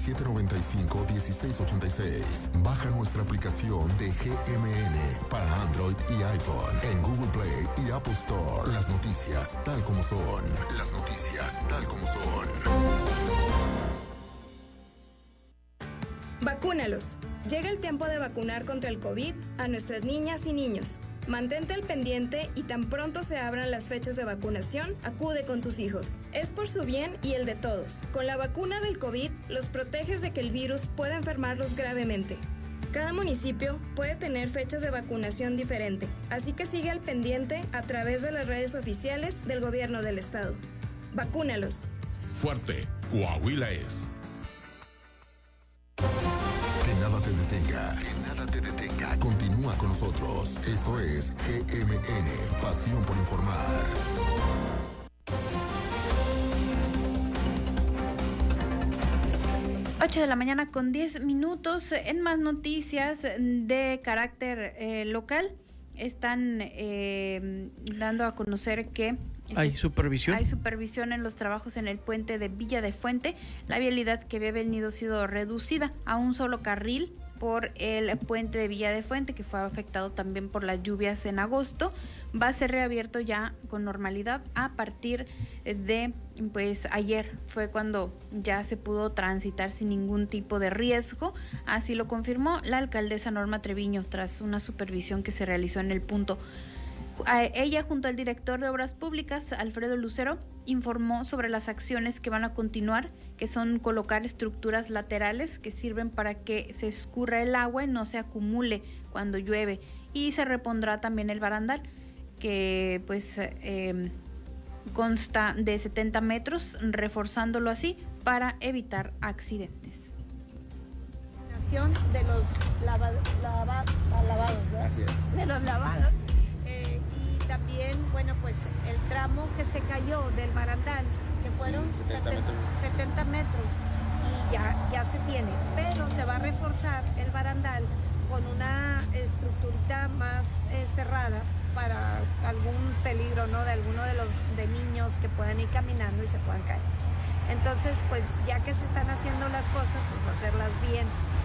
Speaker 1: 795-1686. Baja nuestra aplicación de GMN para Android y iPhone en Google Play y Apple Store. Las noticias tal como son. Las noticias tal como son.
Speaker 21: Vacúnalos. Llega el tiempo de vacunar contra el COVID a nuestras niñas y niños. Mantente al pendiente y tan pronto se abran las fechas de vacunación, acude con tus hijos. Es por su bien y el de todos. Con la vacuna del COVID, los proteges de que el virus pueda enfermarlos gravemente. Cada municipio puede tener fechas de vacunación diferente, así que sigue al pendiente a través de las redes oficiales del gobierno del estado. Vacúnalos.
Speaker 5: Fuerte, Coahuila es.
Speaker 1: Que nada te detenga. Que nada te detenga. Continúa con nosotros. Esto es GMN, Pasión por Informar.
Speaker 3: Ocho de la mañana con 10 minutos. En más noticias de carácter local, están dando a conocer que
Speaker 2: ¿Hay supervisión?
Speaker 3: Hay supervisión en los trabajos en el puente de Villa de Fuente. La vialidad que había venido sido reducida a un solo carril por el puente de Villa de Fuente, que fue afectado también por las lluvias en agosto. Va a ser reabierto ya con normalidad a partir de, pues ayer fue cuando ya se pudo transitar sin ningún tipo de riesgo. Así lo confirmó la alcaldesa Norma Treviño tras una supervisión que se realizó en el punto. Ella, junto al director de Obras Públicas, Alfredo Lucero, informó sobre las acciones que van a continuar, que son colocar estructuras laterales que sirven para que se escurra el agua y no se acumule cuando llueve, y se repondrá también el barandal, que pues consta de 70 metros, reforzándolo así para evitar accidentes.
Speaker 19: De los lavados, ¿verdad?
Speaker 22: Así es.
Speaker 19: De los lavados. Y también, bueno, pues el tramo que se cayó del barandal, que fueron 70 metros, y ya se tiene, pero se va a reforzar el barandal con una estructurita más cerrada para algún peligro, ¿no? De alguno de los niños que puedan ir caminando y se puedan caer. Entonces, pues ya que se están haciendo las cosas, pues hacerlas bien.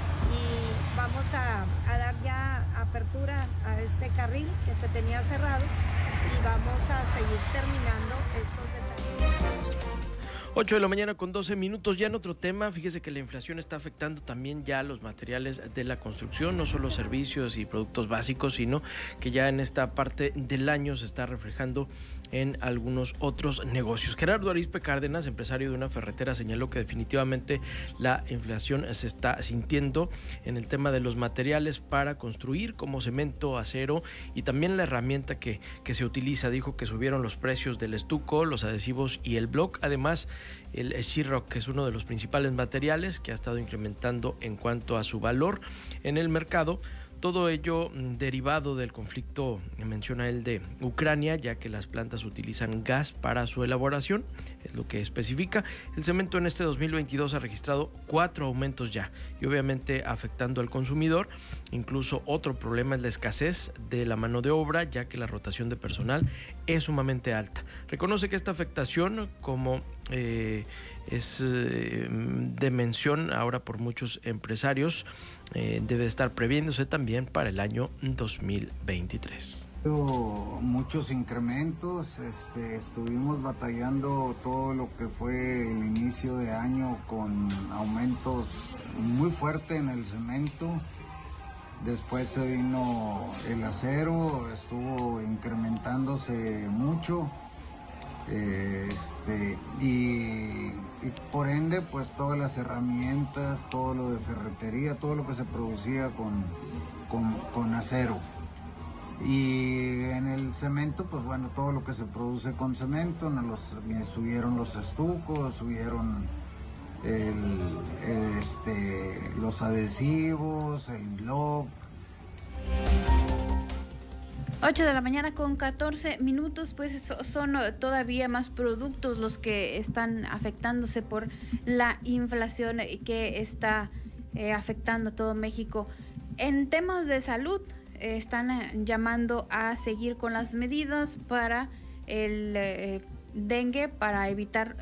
Speaker 19: Y vamos a dar ya apertura a este carril que se tenía cerrado y vamos a seguir terminando estos detalles.
Speaker 2: 8 de la mañana con 12 minutos. Ya en otro tema, fíjese que la inflación está afectando también ya los materiales de la construcción, no solo servicios y productos básicos, sino que ya en esta parte del año se está reflejando en algunos otros negocios. Gerardo Arizpe Cárdenas, empresario de una ferretera, señaló que definitivamente la inflación se está sintiendo en el tema de los materiales para construir, como cemento, acero, y también la herramienta que se utiliza. Dijo que subieron los precios del estuco, los adhesivos y el block. Además, el Sheetrock, que es uno de los principales materiales que ha estado incrementando en cuanto a su valor en el mercado. Todo ello derivado del conflicto, menciona él, de Ucrania, ya que las plantas utilizan gas para su elaboración, es lo que especifica. El cemento en este 2022 ha registrado 4 aumentos ya, y obviamente afectando al consumidor. Incluso otro problema es la escasez de la mano de obra, ya que la rotación de personal es sumamente alta. Reconoce que esta afectación, como es de mención ahora por muchos empresarios, debe estar previéndose también para el año 2023.
Speaker 22: Muchos incrementos, estuvimos batallando todo lo que fue el inicio de año con aumentos muy fuertes en el cemento. Después se vino el acero, estuvo incrementándose mucho, y y por ende pues todas las herramientas, todo lo de ferretería, todo lo que se producía con acero. Y en el cemento, pues bueno, todo lo que se produce con cemento, subieron los estucos, subieron los adhesivos, el block.
Speaker 3: 8 de la mañana con 14 minutos, pues son todavía más productos los que están afectándose por la inflación que está afectando a todo México. En temas de salud, están llamando a seguir con las medidas para el dengue, para evitar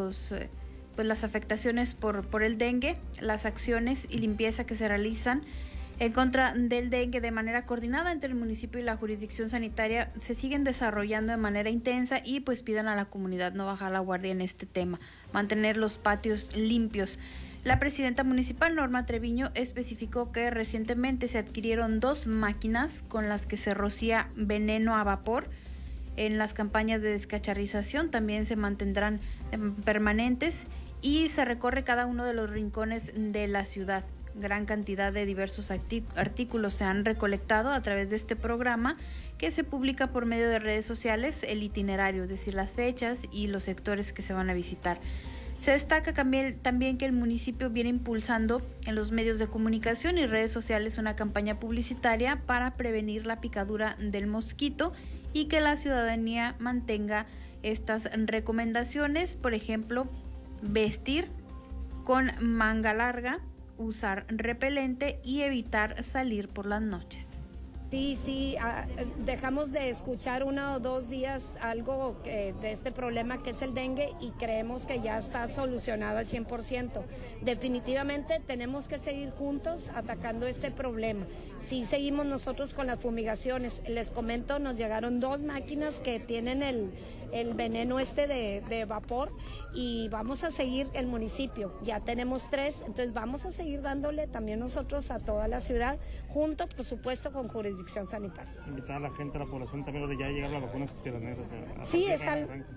Speaker 3: las afectaciones por el dengue, las acciones y limpieza que se realizan en contra del dengue de manera coordinada entre el municipio y la jurisdicción sanitaria se siguen desarrollando de manera intensa y pues pidan a la comunidad no bajar la guardia en este tema, mantener los patios limpios. La presidenta municipal, Norma Treviño, especificó que recientemente se adquirieron 2 máquinas con las que se rocía veneno a vapor. En las campañas de descacharrización también se mantendrán permanentes y se recorre cada uno de los rincones de la ciudad. Gran cantidad de diversos artículos se han recolectado a través de este programa que se publica por medio de redes sociales, el itinerario, es decir, las fechas y los sectores que se van a visitar. Se destaca también que el municipio viene impulsando en los medios de comunicación y redes sociales una campaña publicitaria para prevenir la picadura del mosquito y que la ciudadanía mantenga estas recomendaciones, por ejemplo, vestir con manga larga, usar repelente y evitar salir por las noches.
Speaker 4: Sí, dejamos de escuchar 1 o 2 días algo de este problema que es el dengue y creemos que ya está solucionado al 100%. Definitivamente tenemos que seguir juntos atacando este problema. Sí seguimos nosotros con las fumigaciones. Les comento, nos llegaron 2 máquinas que tienen el veneno de vapor y vamos a seguir el municipio. Ya tenemos 3, entonces vamos a seguir dándole también nosotros a toda la ciudad, junto por supuesto con jurisdicción sanitaria.
Speaker 9: Invitar a la gente, a la población también, de ya llegar las vacunas Piedras Negras.
Speaker 4: Sí, está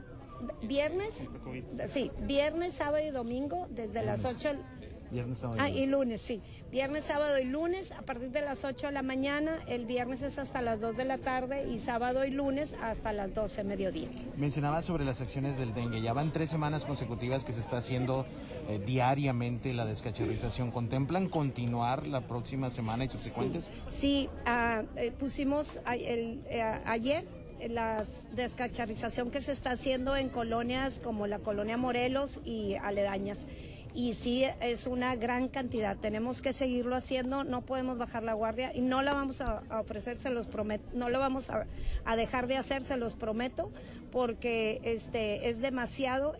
Speaker 4: viernes, sábado y domingo desde las 8.
Speaker 9: Viernes, sábado
Speaker 4: y lunes, sí. Viernes, sábado y lunes a partir de las 8 de la mañana, el viernes es hasta las 2 de la tarde y sábado y lunes hasta las 12 mediodía.
Speaker 6: Mencionaba sobre las acciones del dengue, ya van 3 semanas consecutivas que se está haciendo diariamente la descacharrización. ¿Contemplan continuar la próxima semana y subsecuentes?
Speaker 4: Sí, pusimos ayer la descacharrización que se está haciendo en colonias como la colonia Morelos y aledañas. Y sí, es una gran cantidad. Tenemos que seguirlo haciendo, no podemos bajar la guardia y no la vamos a ofrecer, se los prometo, no lo vamos a dejar de hacer, se los prometo, porque es demasiado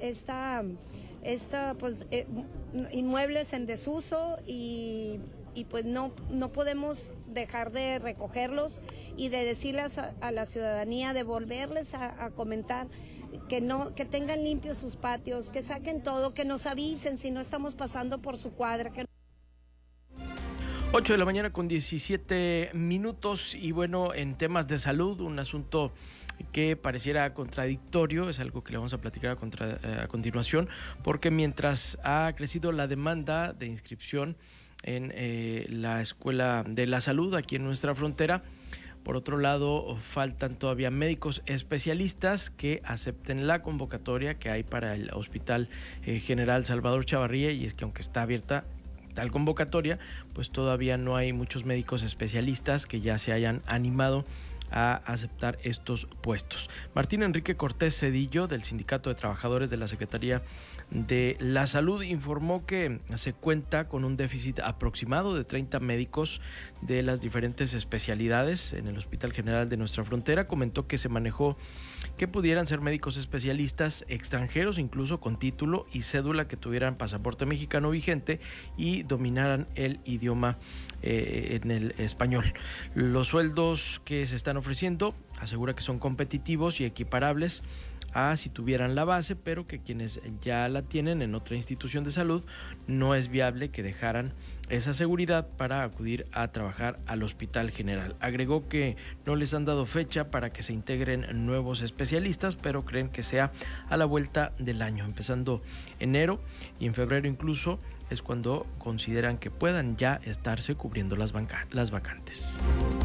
Speaker 4: inmuebles en desuso y pues no podemos dejar de recogerlos y de decirles a la ciudadanía, de volverles a comentar que tengan limpios sus patios, que saquen todo, que nos avisen si no estamos pasando por su cuadra.
Speaker 2: 8 de la mañana con 17 minutos y bueno, en temas de salud, un asunto que pareciera contradictorio, es algo que le vamos a platicar a continuación, porque mientras ha crecido la demanda de inscripción en la Escuela de la Salud aquí en nuestra frontera, por otro lado, faltan todavía médicos especialistas que acepten la convocatoria que hay para el Hospital General Salvador Chavarría, y es que aunque está abierta tal convocatoria, pues todavía no hay muchos médicos especialistas que ya se hayan animado a aceptar estos puestos. Martín Enrique Cortés Cedillo, del Sindicato de Trabajadores de la Secretaría de la Salud, informó que se cuenta con un déficit aproximado de 30 médicos de las diferentes especialidades en el Hospital General de nuestra frontera. Comentó que se manejó que pudieran ser médicos especialistas extranjeros, incluso con título y cédula, que tuvieran pasaporte mexicano vigente y dominaran el idioma en el español. Los sueldos que se están ofreciendo, asegura que son competitivos y equiparables a si tuvieran la base, pero que quienes ya la tienen en otra institución de salud no es viable que dejaran esa seguridad para acudir a trabajar al Hospital General. Agregó que no les han dado fecha para que se integren nuevos especialistas, pero creen que sea a la vuelta del año, empezando enero, y en febrero incluso es cuando consideran que puedan ya estarse cubriendo las vacantes.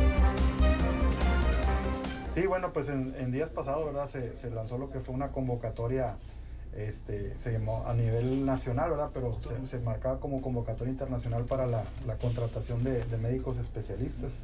Speaker 7: Sí, bueno, pues en días pasados, ¿verdad? Se lanzó lo que fue una convocatoria, se llamó a nivel nacional, ¿verdad? Pero se marcaba como convocatoria internacional para la contratación de médicos especialistas.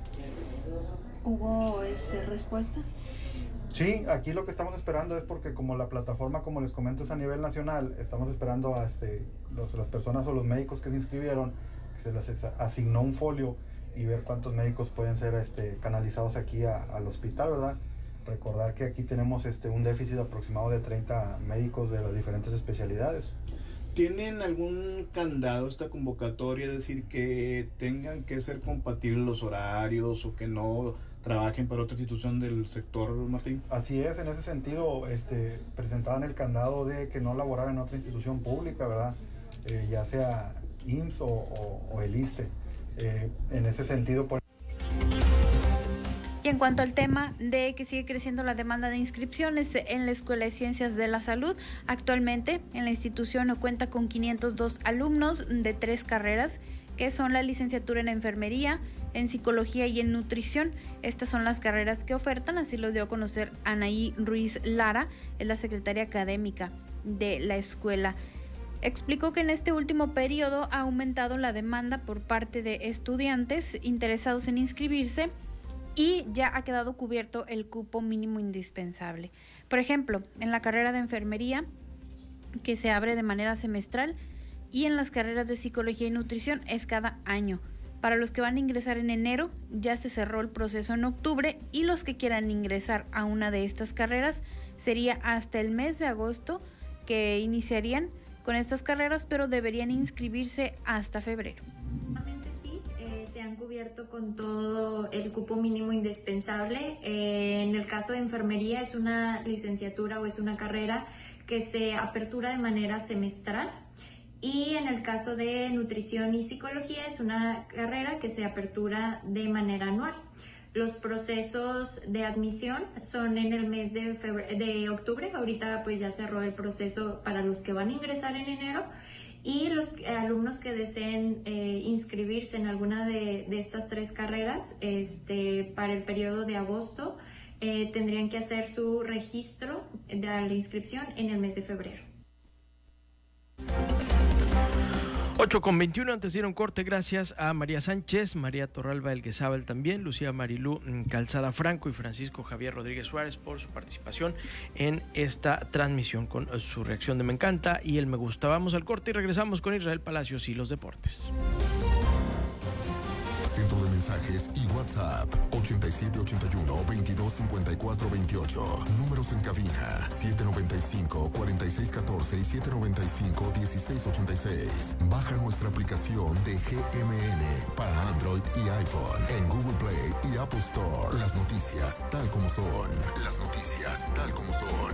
Speaker 10: ¿Hubo respuesta?
Speaker 7: Sí, aquí lo que estamos esperando es porque como la plataforma, como les comento, es a nivel nacional, estamos esperando a las personas o los médicos que se inscribieron, se les asignó un folio y ver cuántos médicos pueden ser canalizados aquí al hospital, ¿verdad? Recordar que aquí tenemos un déficit aproximado de 30 médicos de las diferentes especialidades.
Speaker 23: ¿Tienen algún candado esta convocatoria? Es decir, que tengan que ser compatibles los horarios o que no trabajen para otra institución del sector, Martín.
Speaker 7: Así es, en ese sentido presentaban el candado de que no laboraran en otra institución pública, ¿verdad? Ya sea IMSS o el ISSSTE. En ese sentido, por...
Speaker 3: Y en cuanto al tema de que sigue creciendo la demanda de inscripciones en la Escuela de Ciencias de la Salud, actualmente en la institución cuenta con 502 alumnos de 3 carreras, que son la licenciatura en enfermería, en psicología y en nutrición. Estas son las carreras que ofertan, así lo dio a conocer Anaí Ruiz Lara, es la secretaria académica de la escuela. Explicó que en este último periodo ha aumentado la demanda por parte de estudiantes interesados en inscribirse y ya ha quedado cubierto el cupo mínimo indispensable. Por ejemplo, en la carrera de enfermería, que se abre de manera semestral, y en las carreras de psicología y nutrición es cada año. Para los que van a ingresar en enero, ya se cerró el proceso en octubre, y los que quieran ingresar a una de estas carreras sería hasta el mes de agosto que iniciarían con estas carreras, pero deberían inscribirse hasta febrero.
Speaker 24: Se han cubierto con todo el cupo mínimo indispensable. En el caso de enfermería es una licenciatura o es una carrera que se apertura de manera semestral, y en el caso de nutrición y psicología es una carrera que se apertura de manera anual. Los procesos de admisión son en el mes de octubre. Ahorita pues ya cerró el proceso para los que van a ingresar en enero, y los alumnos que deseen inscribirse en alguna de estas 3 carreras para el periodo de agosto tendrían que hacer su registro de la inscripción en el mes de febrero.
Speaker 2: 8:21, antes dieron corte, gracias a María Sánchez, María Torralba Elguezábal también, Lucía Marilú Calzada Franco y Francisco Javier Rodríguez Suárez por su participación en esta transmisión con su reacción de me encanta y el me gusta. Vamos al corte y regresamos con Israel Palacios y los deportes.
Speaker 1: Centro de mensajes y WhatsApp 8781-225428. Números en cabina 795-4614 y 795-1686. Baja nuestra aplicación de GMN para Android y iPhone en Google Play y Apple Store. Las noticias tal como son. Las noticias tal como son.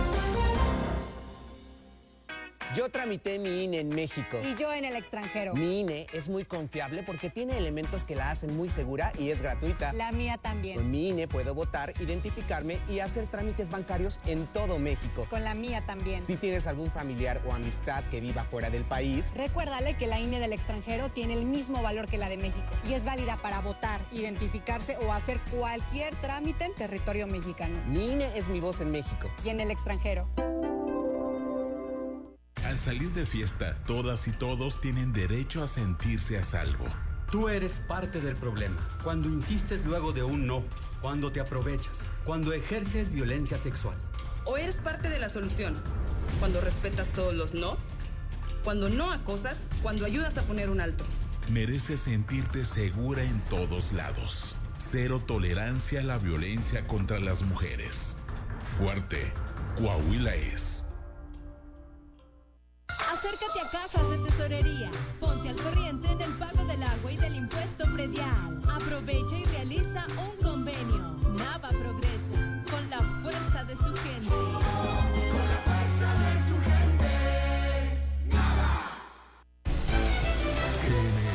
Speaker 25: Yo tramité mi INE en México.
Speaker 26: Y yo en el extranjero.
Speaker 25: Mi INE es muy confiable porque tiene elementos que la hacen muy segura y es gratuita.
Speaker 26: La mía también.
Speaker 25: Con mi INE puedo votar, identificarme y hacer trámites bancarios en todo México.
Speaker 26: Con la mía también.
Speaker 25: Si tienes algún familiar o amistad que viva fuera del país,
Speaker 26: recuérdale que la INE del extranjero tiene el mismo valor que la de México y es válida para votar, identificarse o hacer cualquier trámite en territorio mexicano.
Speaker 25: Mi INE es mi voz en México.
Speaker 26: Y en el extranjero.
Speaker 5: Al salir de fiesta, todas y todos tienen derecho a sentirse a salvo.
Speaker 27: Tú eres parte del problema. Cuando insistes luego de un no, cuando te aprovechas, cuando ejerces violencia sexual.
Speaker 28: O eres parte de la solución. Cuando respetas todos los no, cuando no acosas, cuando ayudas a poner un alto.
Speaker 5: Mereces sentirte segura en todos lados. Cero tolerancia a la violencia contra las mujeres. Fuerte, Coahuila es.
Speaker 29: Acércate a Cajas de Tesorería. Ponte al corriente del pago del agua y del impuesto predial. Aprovecha y realiza un convenio. Nava progresa con la fuerza de su gente. Con la fuerza de su gente. Nava.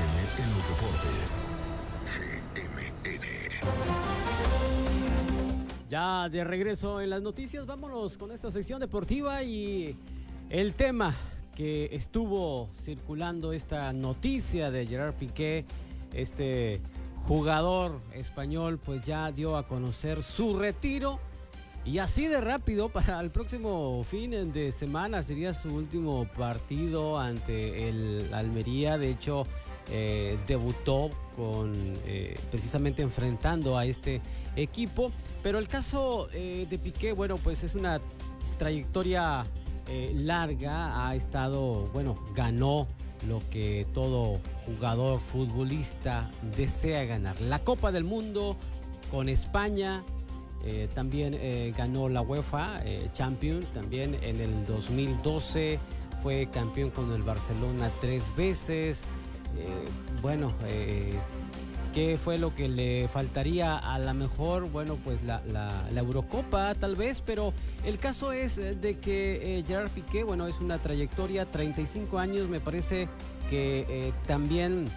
Speaker 8: Ya de regreso en las noticias, vámonos con esta sección deportiva y el tema que estuvo circulando, esta noticia de Gerard Piqué, este jugador español, pues ya dio a conocer su retiro y así de rápido para el próximo fin de semana sería su último partido ante el Almería. De hecho, debutó precisamente enfrentando a este equipo, pero el caso de Piqué, bueno, pues es una trayectoria larga, ha estado, bueno, ganó lo que todo jugador futbolista desea ganar, la Copa del Mundo con España, también ganó la UEFA Champions, también en el 2012 fue campeón con el Barcelona 3 veces. Bueno, ¿qué fue lo que le faltaría? A lo mejor, bueno, pues la Eurocopa tal vez, pero el caso es de que Gerard Piqué, bueno, es una trayectoria, 35 años, me parece que también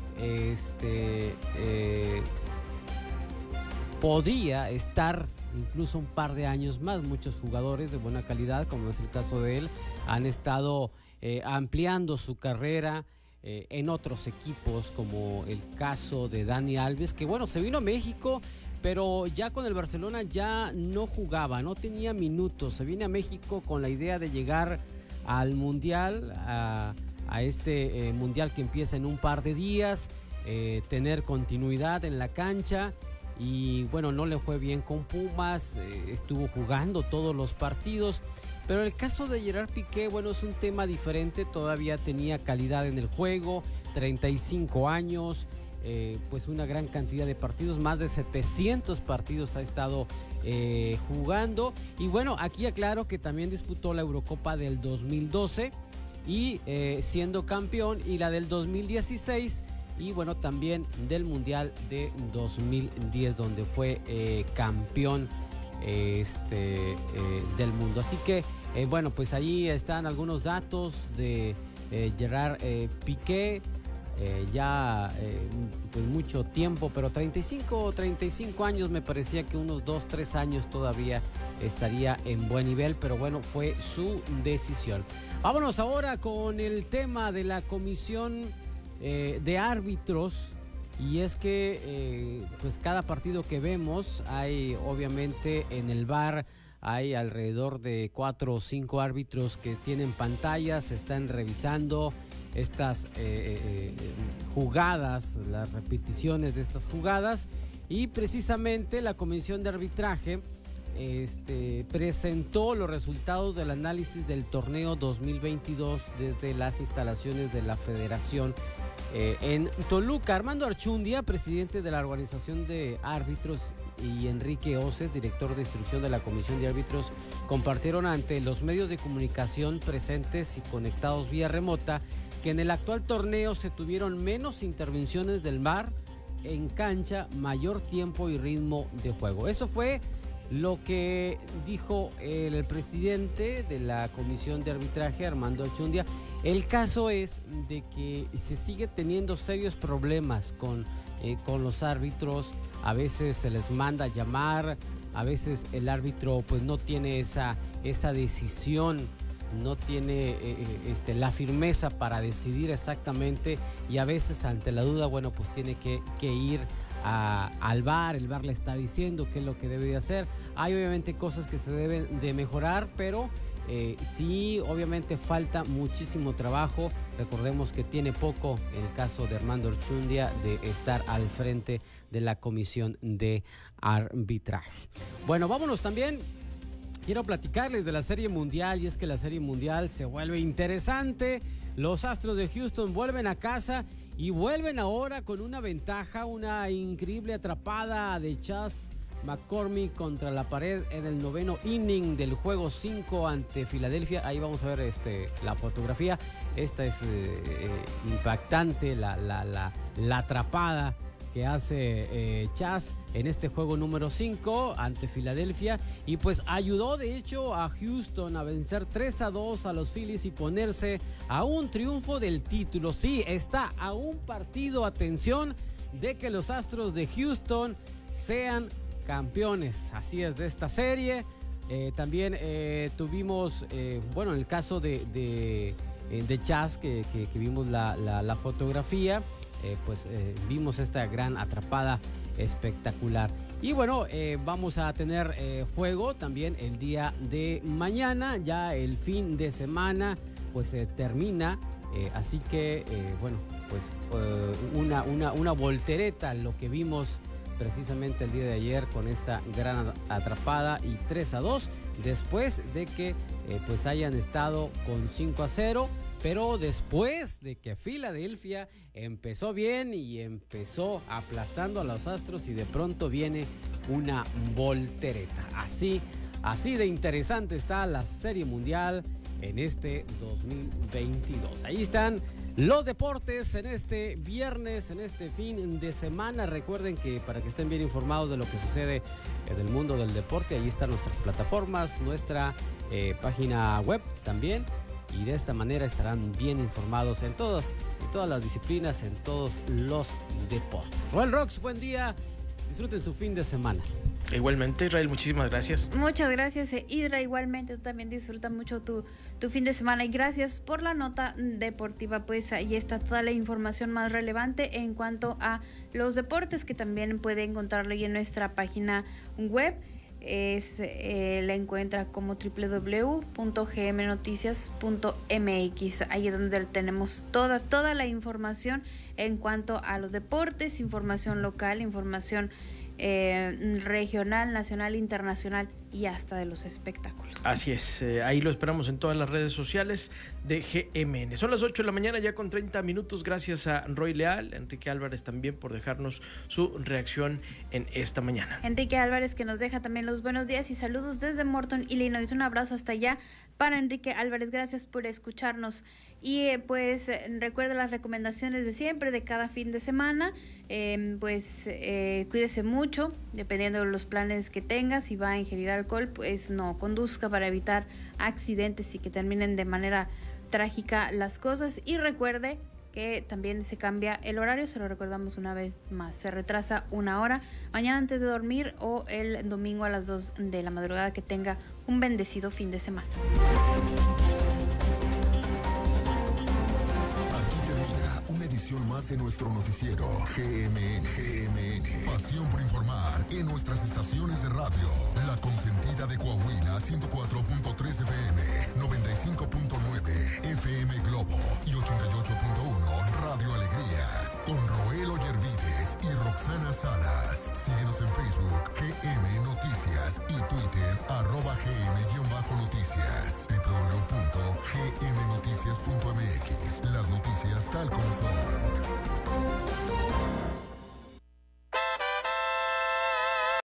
Speaker 8: podía estar incluso un par de años más. Muchos jugadores de buena calidad, como es el caso de él, han estado ampliando su carrera en otros equipos, como el caso de Dani Alves, que bueno, se vino a México, pero ya con el Barcelona ya no jugaba, no tenía minutos. Se viene a México con la idea de llegar al Mundial, a este Mundial que empieza en un par de días, tener continuidad en la cancha. Y bueno, no le fue bien con Pumas, estuvo jugando todos los partidos. Pero el caso de Gerard Piqué, bueno, es un tema diferente, todavía tenía calidad en el juego, 35 años, pues una gran cantidad de partidos, más de 700 partidos ha estado jugando. Y bueno, aquí aclaro que también disputó la Eurocopa del 2012 y siendo campeón, y la del 2016, y bueno, también del Mundial de 2010, donde fue campeón del mundo. Así que bueno, pues ahí están algunos datos de Gerard Piqué, ya pues mucho tiempo, pero 35 años, me parecía que unos 2-3 años todavía estaría en buen nivel, pero bueno, fue su decisión. Vámonos ahora con el tema de la comisión de árbitros. Y es que pues cada partido que vemos hay, obviamente, en el VAR hay alrededor de 4 o 5 árbitros que tienen pantallas, están revisando estas jugadas, las repeticiones de estas jugadas, y precisamente la comisión de arbitraje presentó los resultados del análisis del torneo 2022 desde las instalaciones de la Federación en Toluca. Armando Archundia, presidente de la organización de árbitros, y Enrique Oces, director de instrucción de la Comisión de Árbitros, compartieron ante los medios de comunicación presentes y conectados vía remota que en el actual torneo se tuvieron menos intervenciones del VAR en cancha, mayor tiempo y ritmo de juego. Eso fue lo que dijo el presidente de la Comisión de Arbitraje, Armando Archundia. El caso es de que se sigue teniendo serios problemas con los árbitros. A veces se les manda a llamar, a veces el árbitro pues no tiene esa decisión, no tiene la firmeza para decidir exactamente, y a veces ante la duda, bueno, pues tiene que ir al VAR. El VAR le está diciendo qué es lo que debe de hacer. Hay obviamente cosas que se deben de mejorar, pero sí, obviamente falta muchísimo trabajo. Recordemos que tiene poco, en el caso de Armando Archundia, de estar al frente de la comisión de arbitraje. Bueno, vámonos también. Quiero platicarles de la Serie Mundial, y es que la Serie Mundial se vuelve interesante. Los Astros de Houston vuelven a casa y vuelven ahora con una ventaja, una increíble atrapada de Chas McCormick contra la pared en el 9º inning del juego 5 ante Filadelfia. Ahí vamos a ver la fotografía. Esta es impactante, la atrapada que hace Chas en este juego número 5 ante Filadelfia, y pues ayudó de hecho a Houston a vencer 3-2 a los Phillies y ponerse a un triunfo del título. Sí, está a un partido, atención, de que los Astros de Houston sean campeones, así es, de esta serie. También tuvimos, bueno, en el caso de Chas, que vimos la fotografía, pues vimos esta gran atrapada espectacular. Y bueno, vamos a tener juego también el día de mañana, ya el fin de semana pues termina, así que bueno, pues una voltereta lo que vimos precisamente el día de ayer con esta gran atrapada y 3-2, después de que pues hayan estado con 5-0, pero después de que Filadelfia empezó bien y empezó aplastando a los Astros y de pronto viene una voltereta. Así de interesante está la Serie Mundial en este 2022. Ahí están los deportes en este viernes, en este fin de semana. Recuerden que para que estén bien informados de lo que sucede en el mundo del deporte, ahí están nuestras plataformas, nuestra página web también. Y de esta manera estarán bien informados en todas las disciplinas, en todos los deportes. Roel Rox, buen día. Disfruten su fin de semana.
Speaker 2: Igualmente, Israel, muchísimas gracias.
Speaker 3: Muchas gracias, Isra. Igualmente, tú también disfruta mucho tu fin de semana y gracias por la nota deportiva. Pues ahí está toda la información más relevante en cuanto a los deportes, que también puede encontrarlo ahí en nuestra página web. La encuentra como www.gmnoticias.mx. Ahí es donde tenemos toda la información en cuanto a los deportes, información local, información regional, nacional, internacional y hasta de los espectáculos.
Speaker 2: Así es, ahí lo esperamos en todas las redes sociales de GMN. Son las 8 de la mañana ya con 30 minutos. Gracias a Roy Leal, Enrique Álvarez también por dejarnos su reacción en esta mañana.
Speaker 3: Enrique Álvarez, que nos deja también los buenos días y saludos desde Morton, Illinois. Un abrazo hasta allá para Enrique Álvarez. Gracias por escucharnos. Y pues recuerda las recomendaciones de siempre, de cada fin de semana. Cuídese mucho, dependiendo de los planes que tenga. Si va a ingerir alcohol, pues no conduzca para evitar accidentes y que terminen de manera trágica las cosas. Y recuerde que también se cambia el horario, se lo recordamos una vez más, se retrasa 1 hora, mañana antes de dormir o el domingo a las 2 de la madrugada. Que tenga un bendecido fin de semana.
Speaker 1: Edición más de nuestro noticiero GMN. Pasión por informar en nuestras estaciones de radio. La Consentida de Coahuila 104.3 FM, 95.9 FM Globo y 88.1 Radio Alegría. Con Roel Yervides y Roxana Salas. Síguenos en Facebook GM Noticias y Twitter @GM-Noticias. www.gmnoticias.mx. Las noticias tal como son.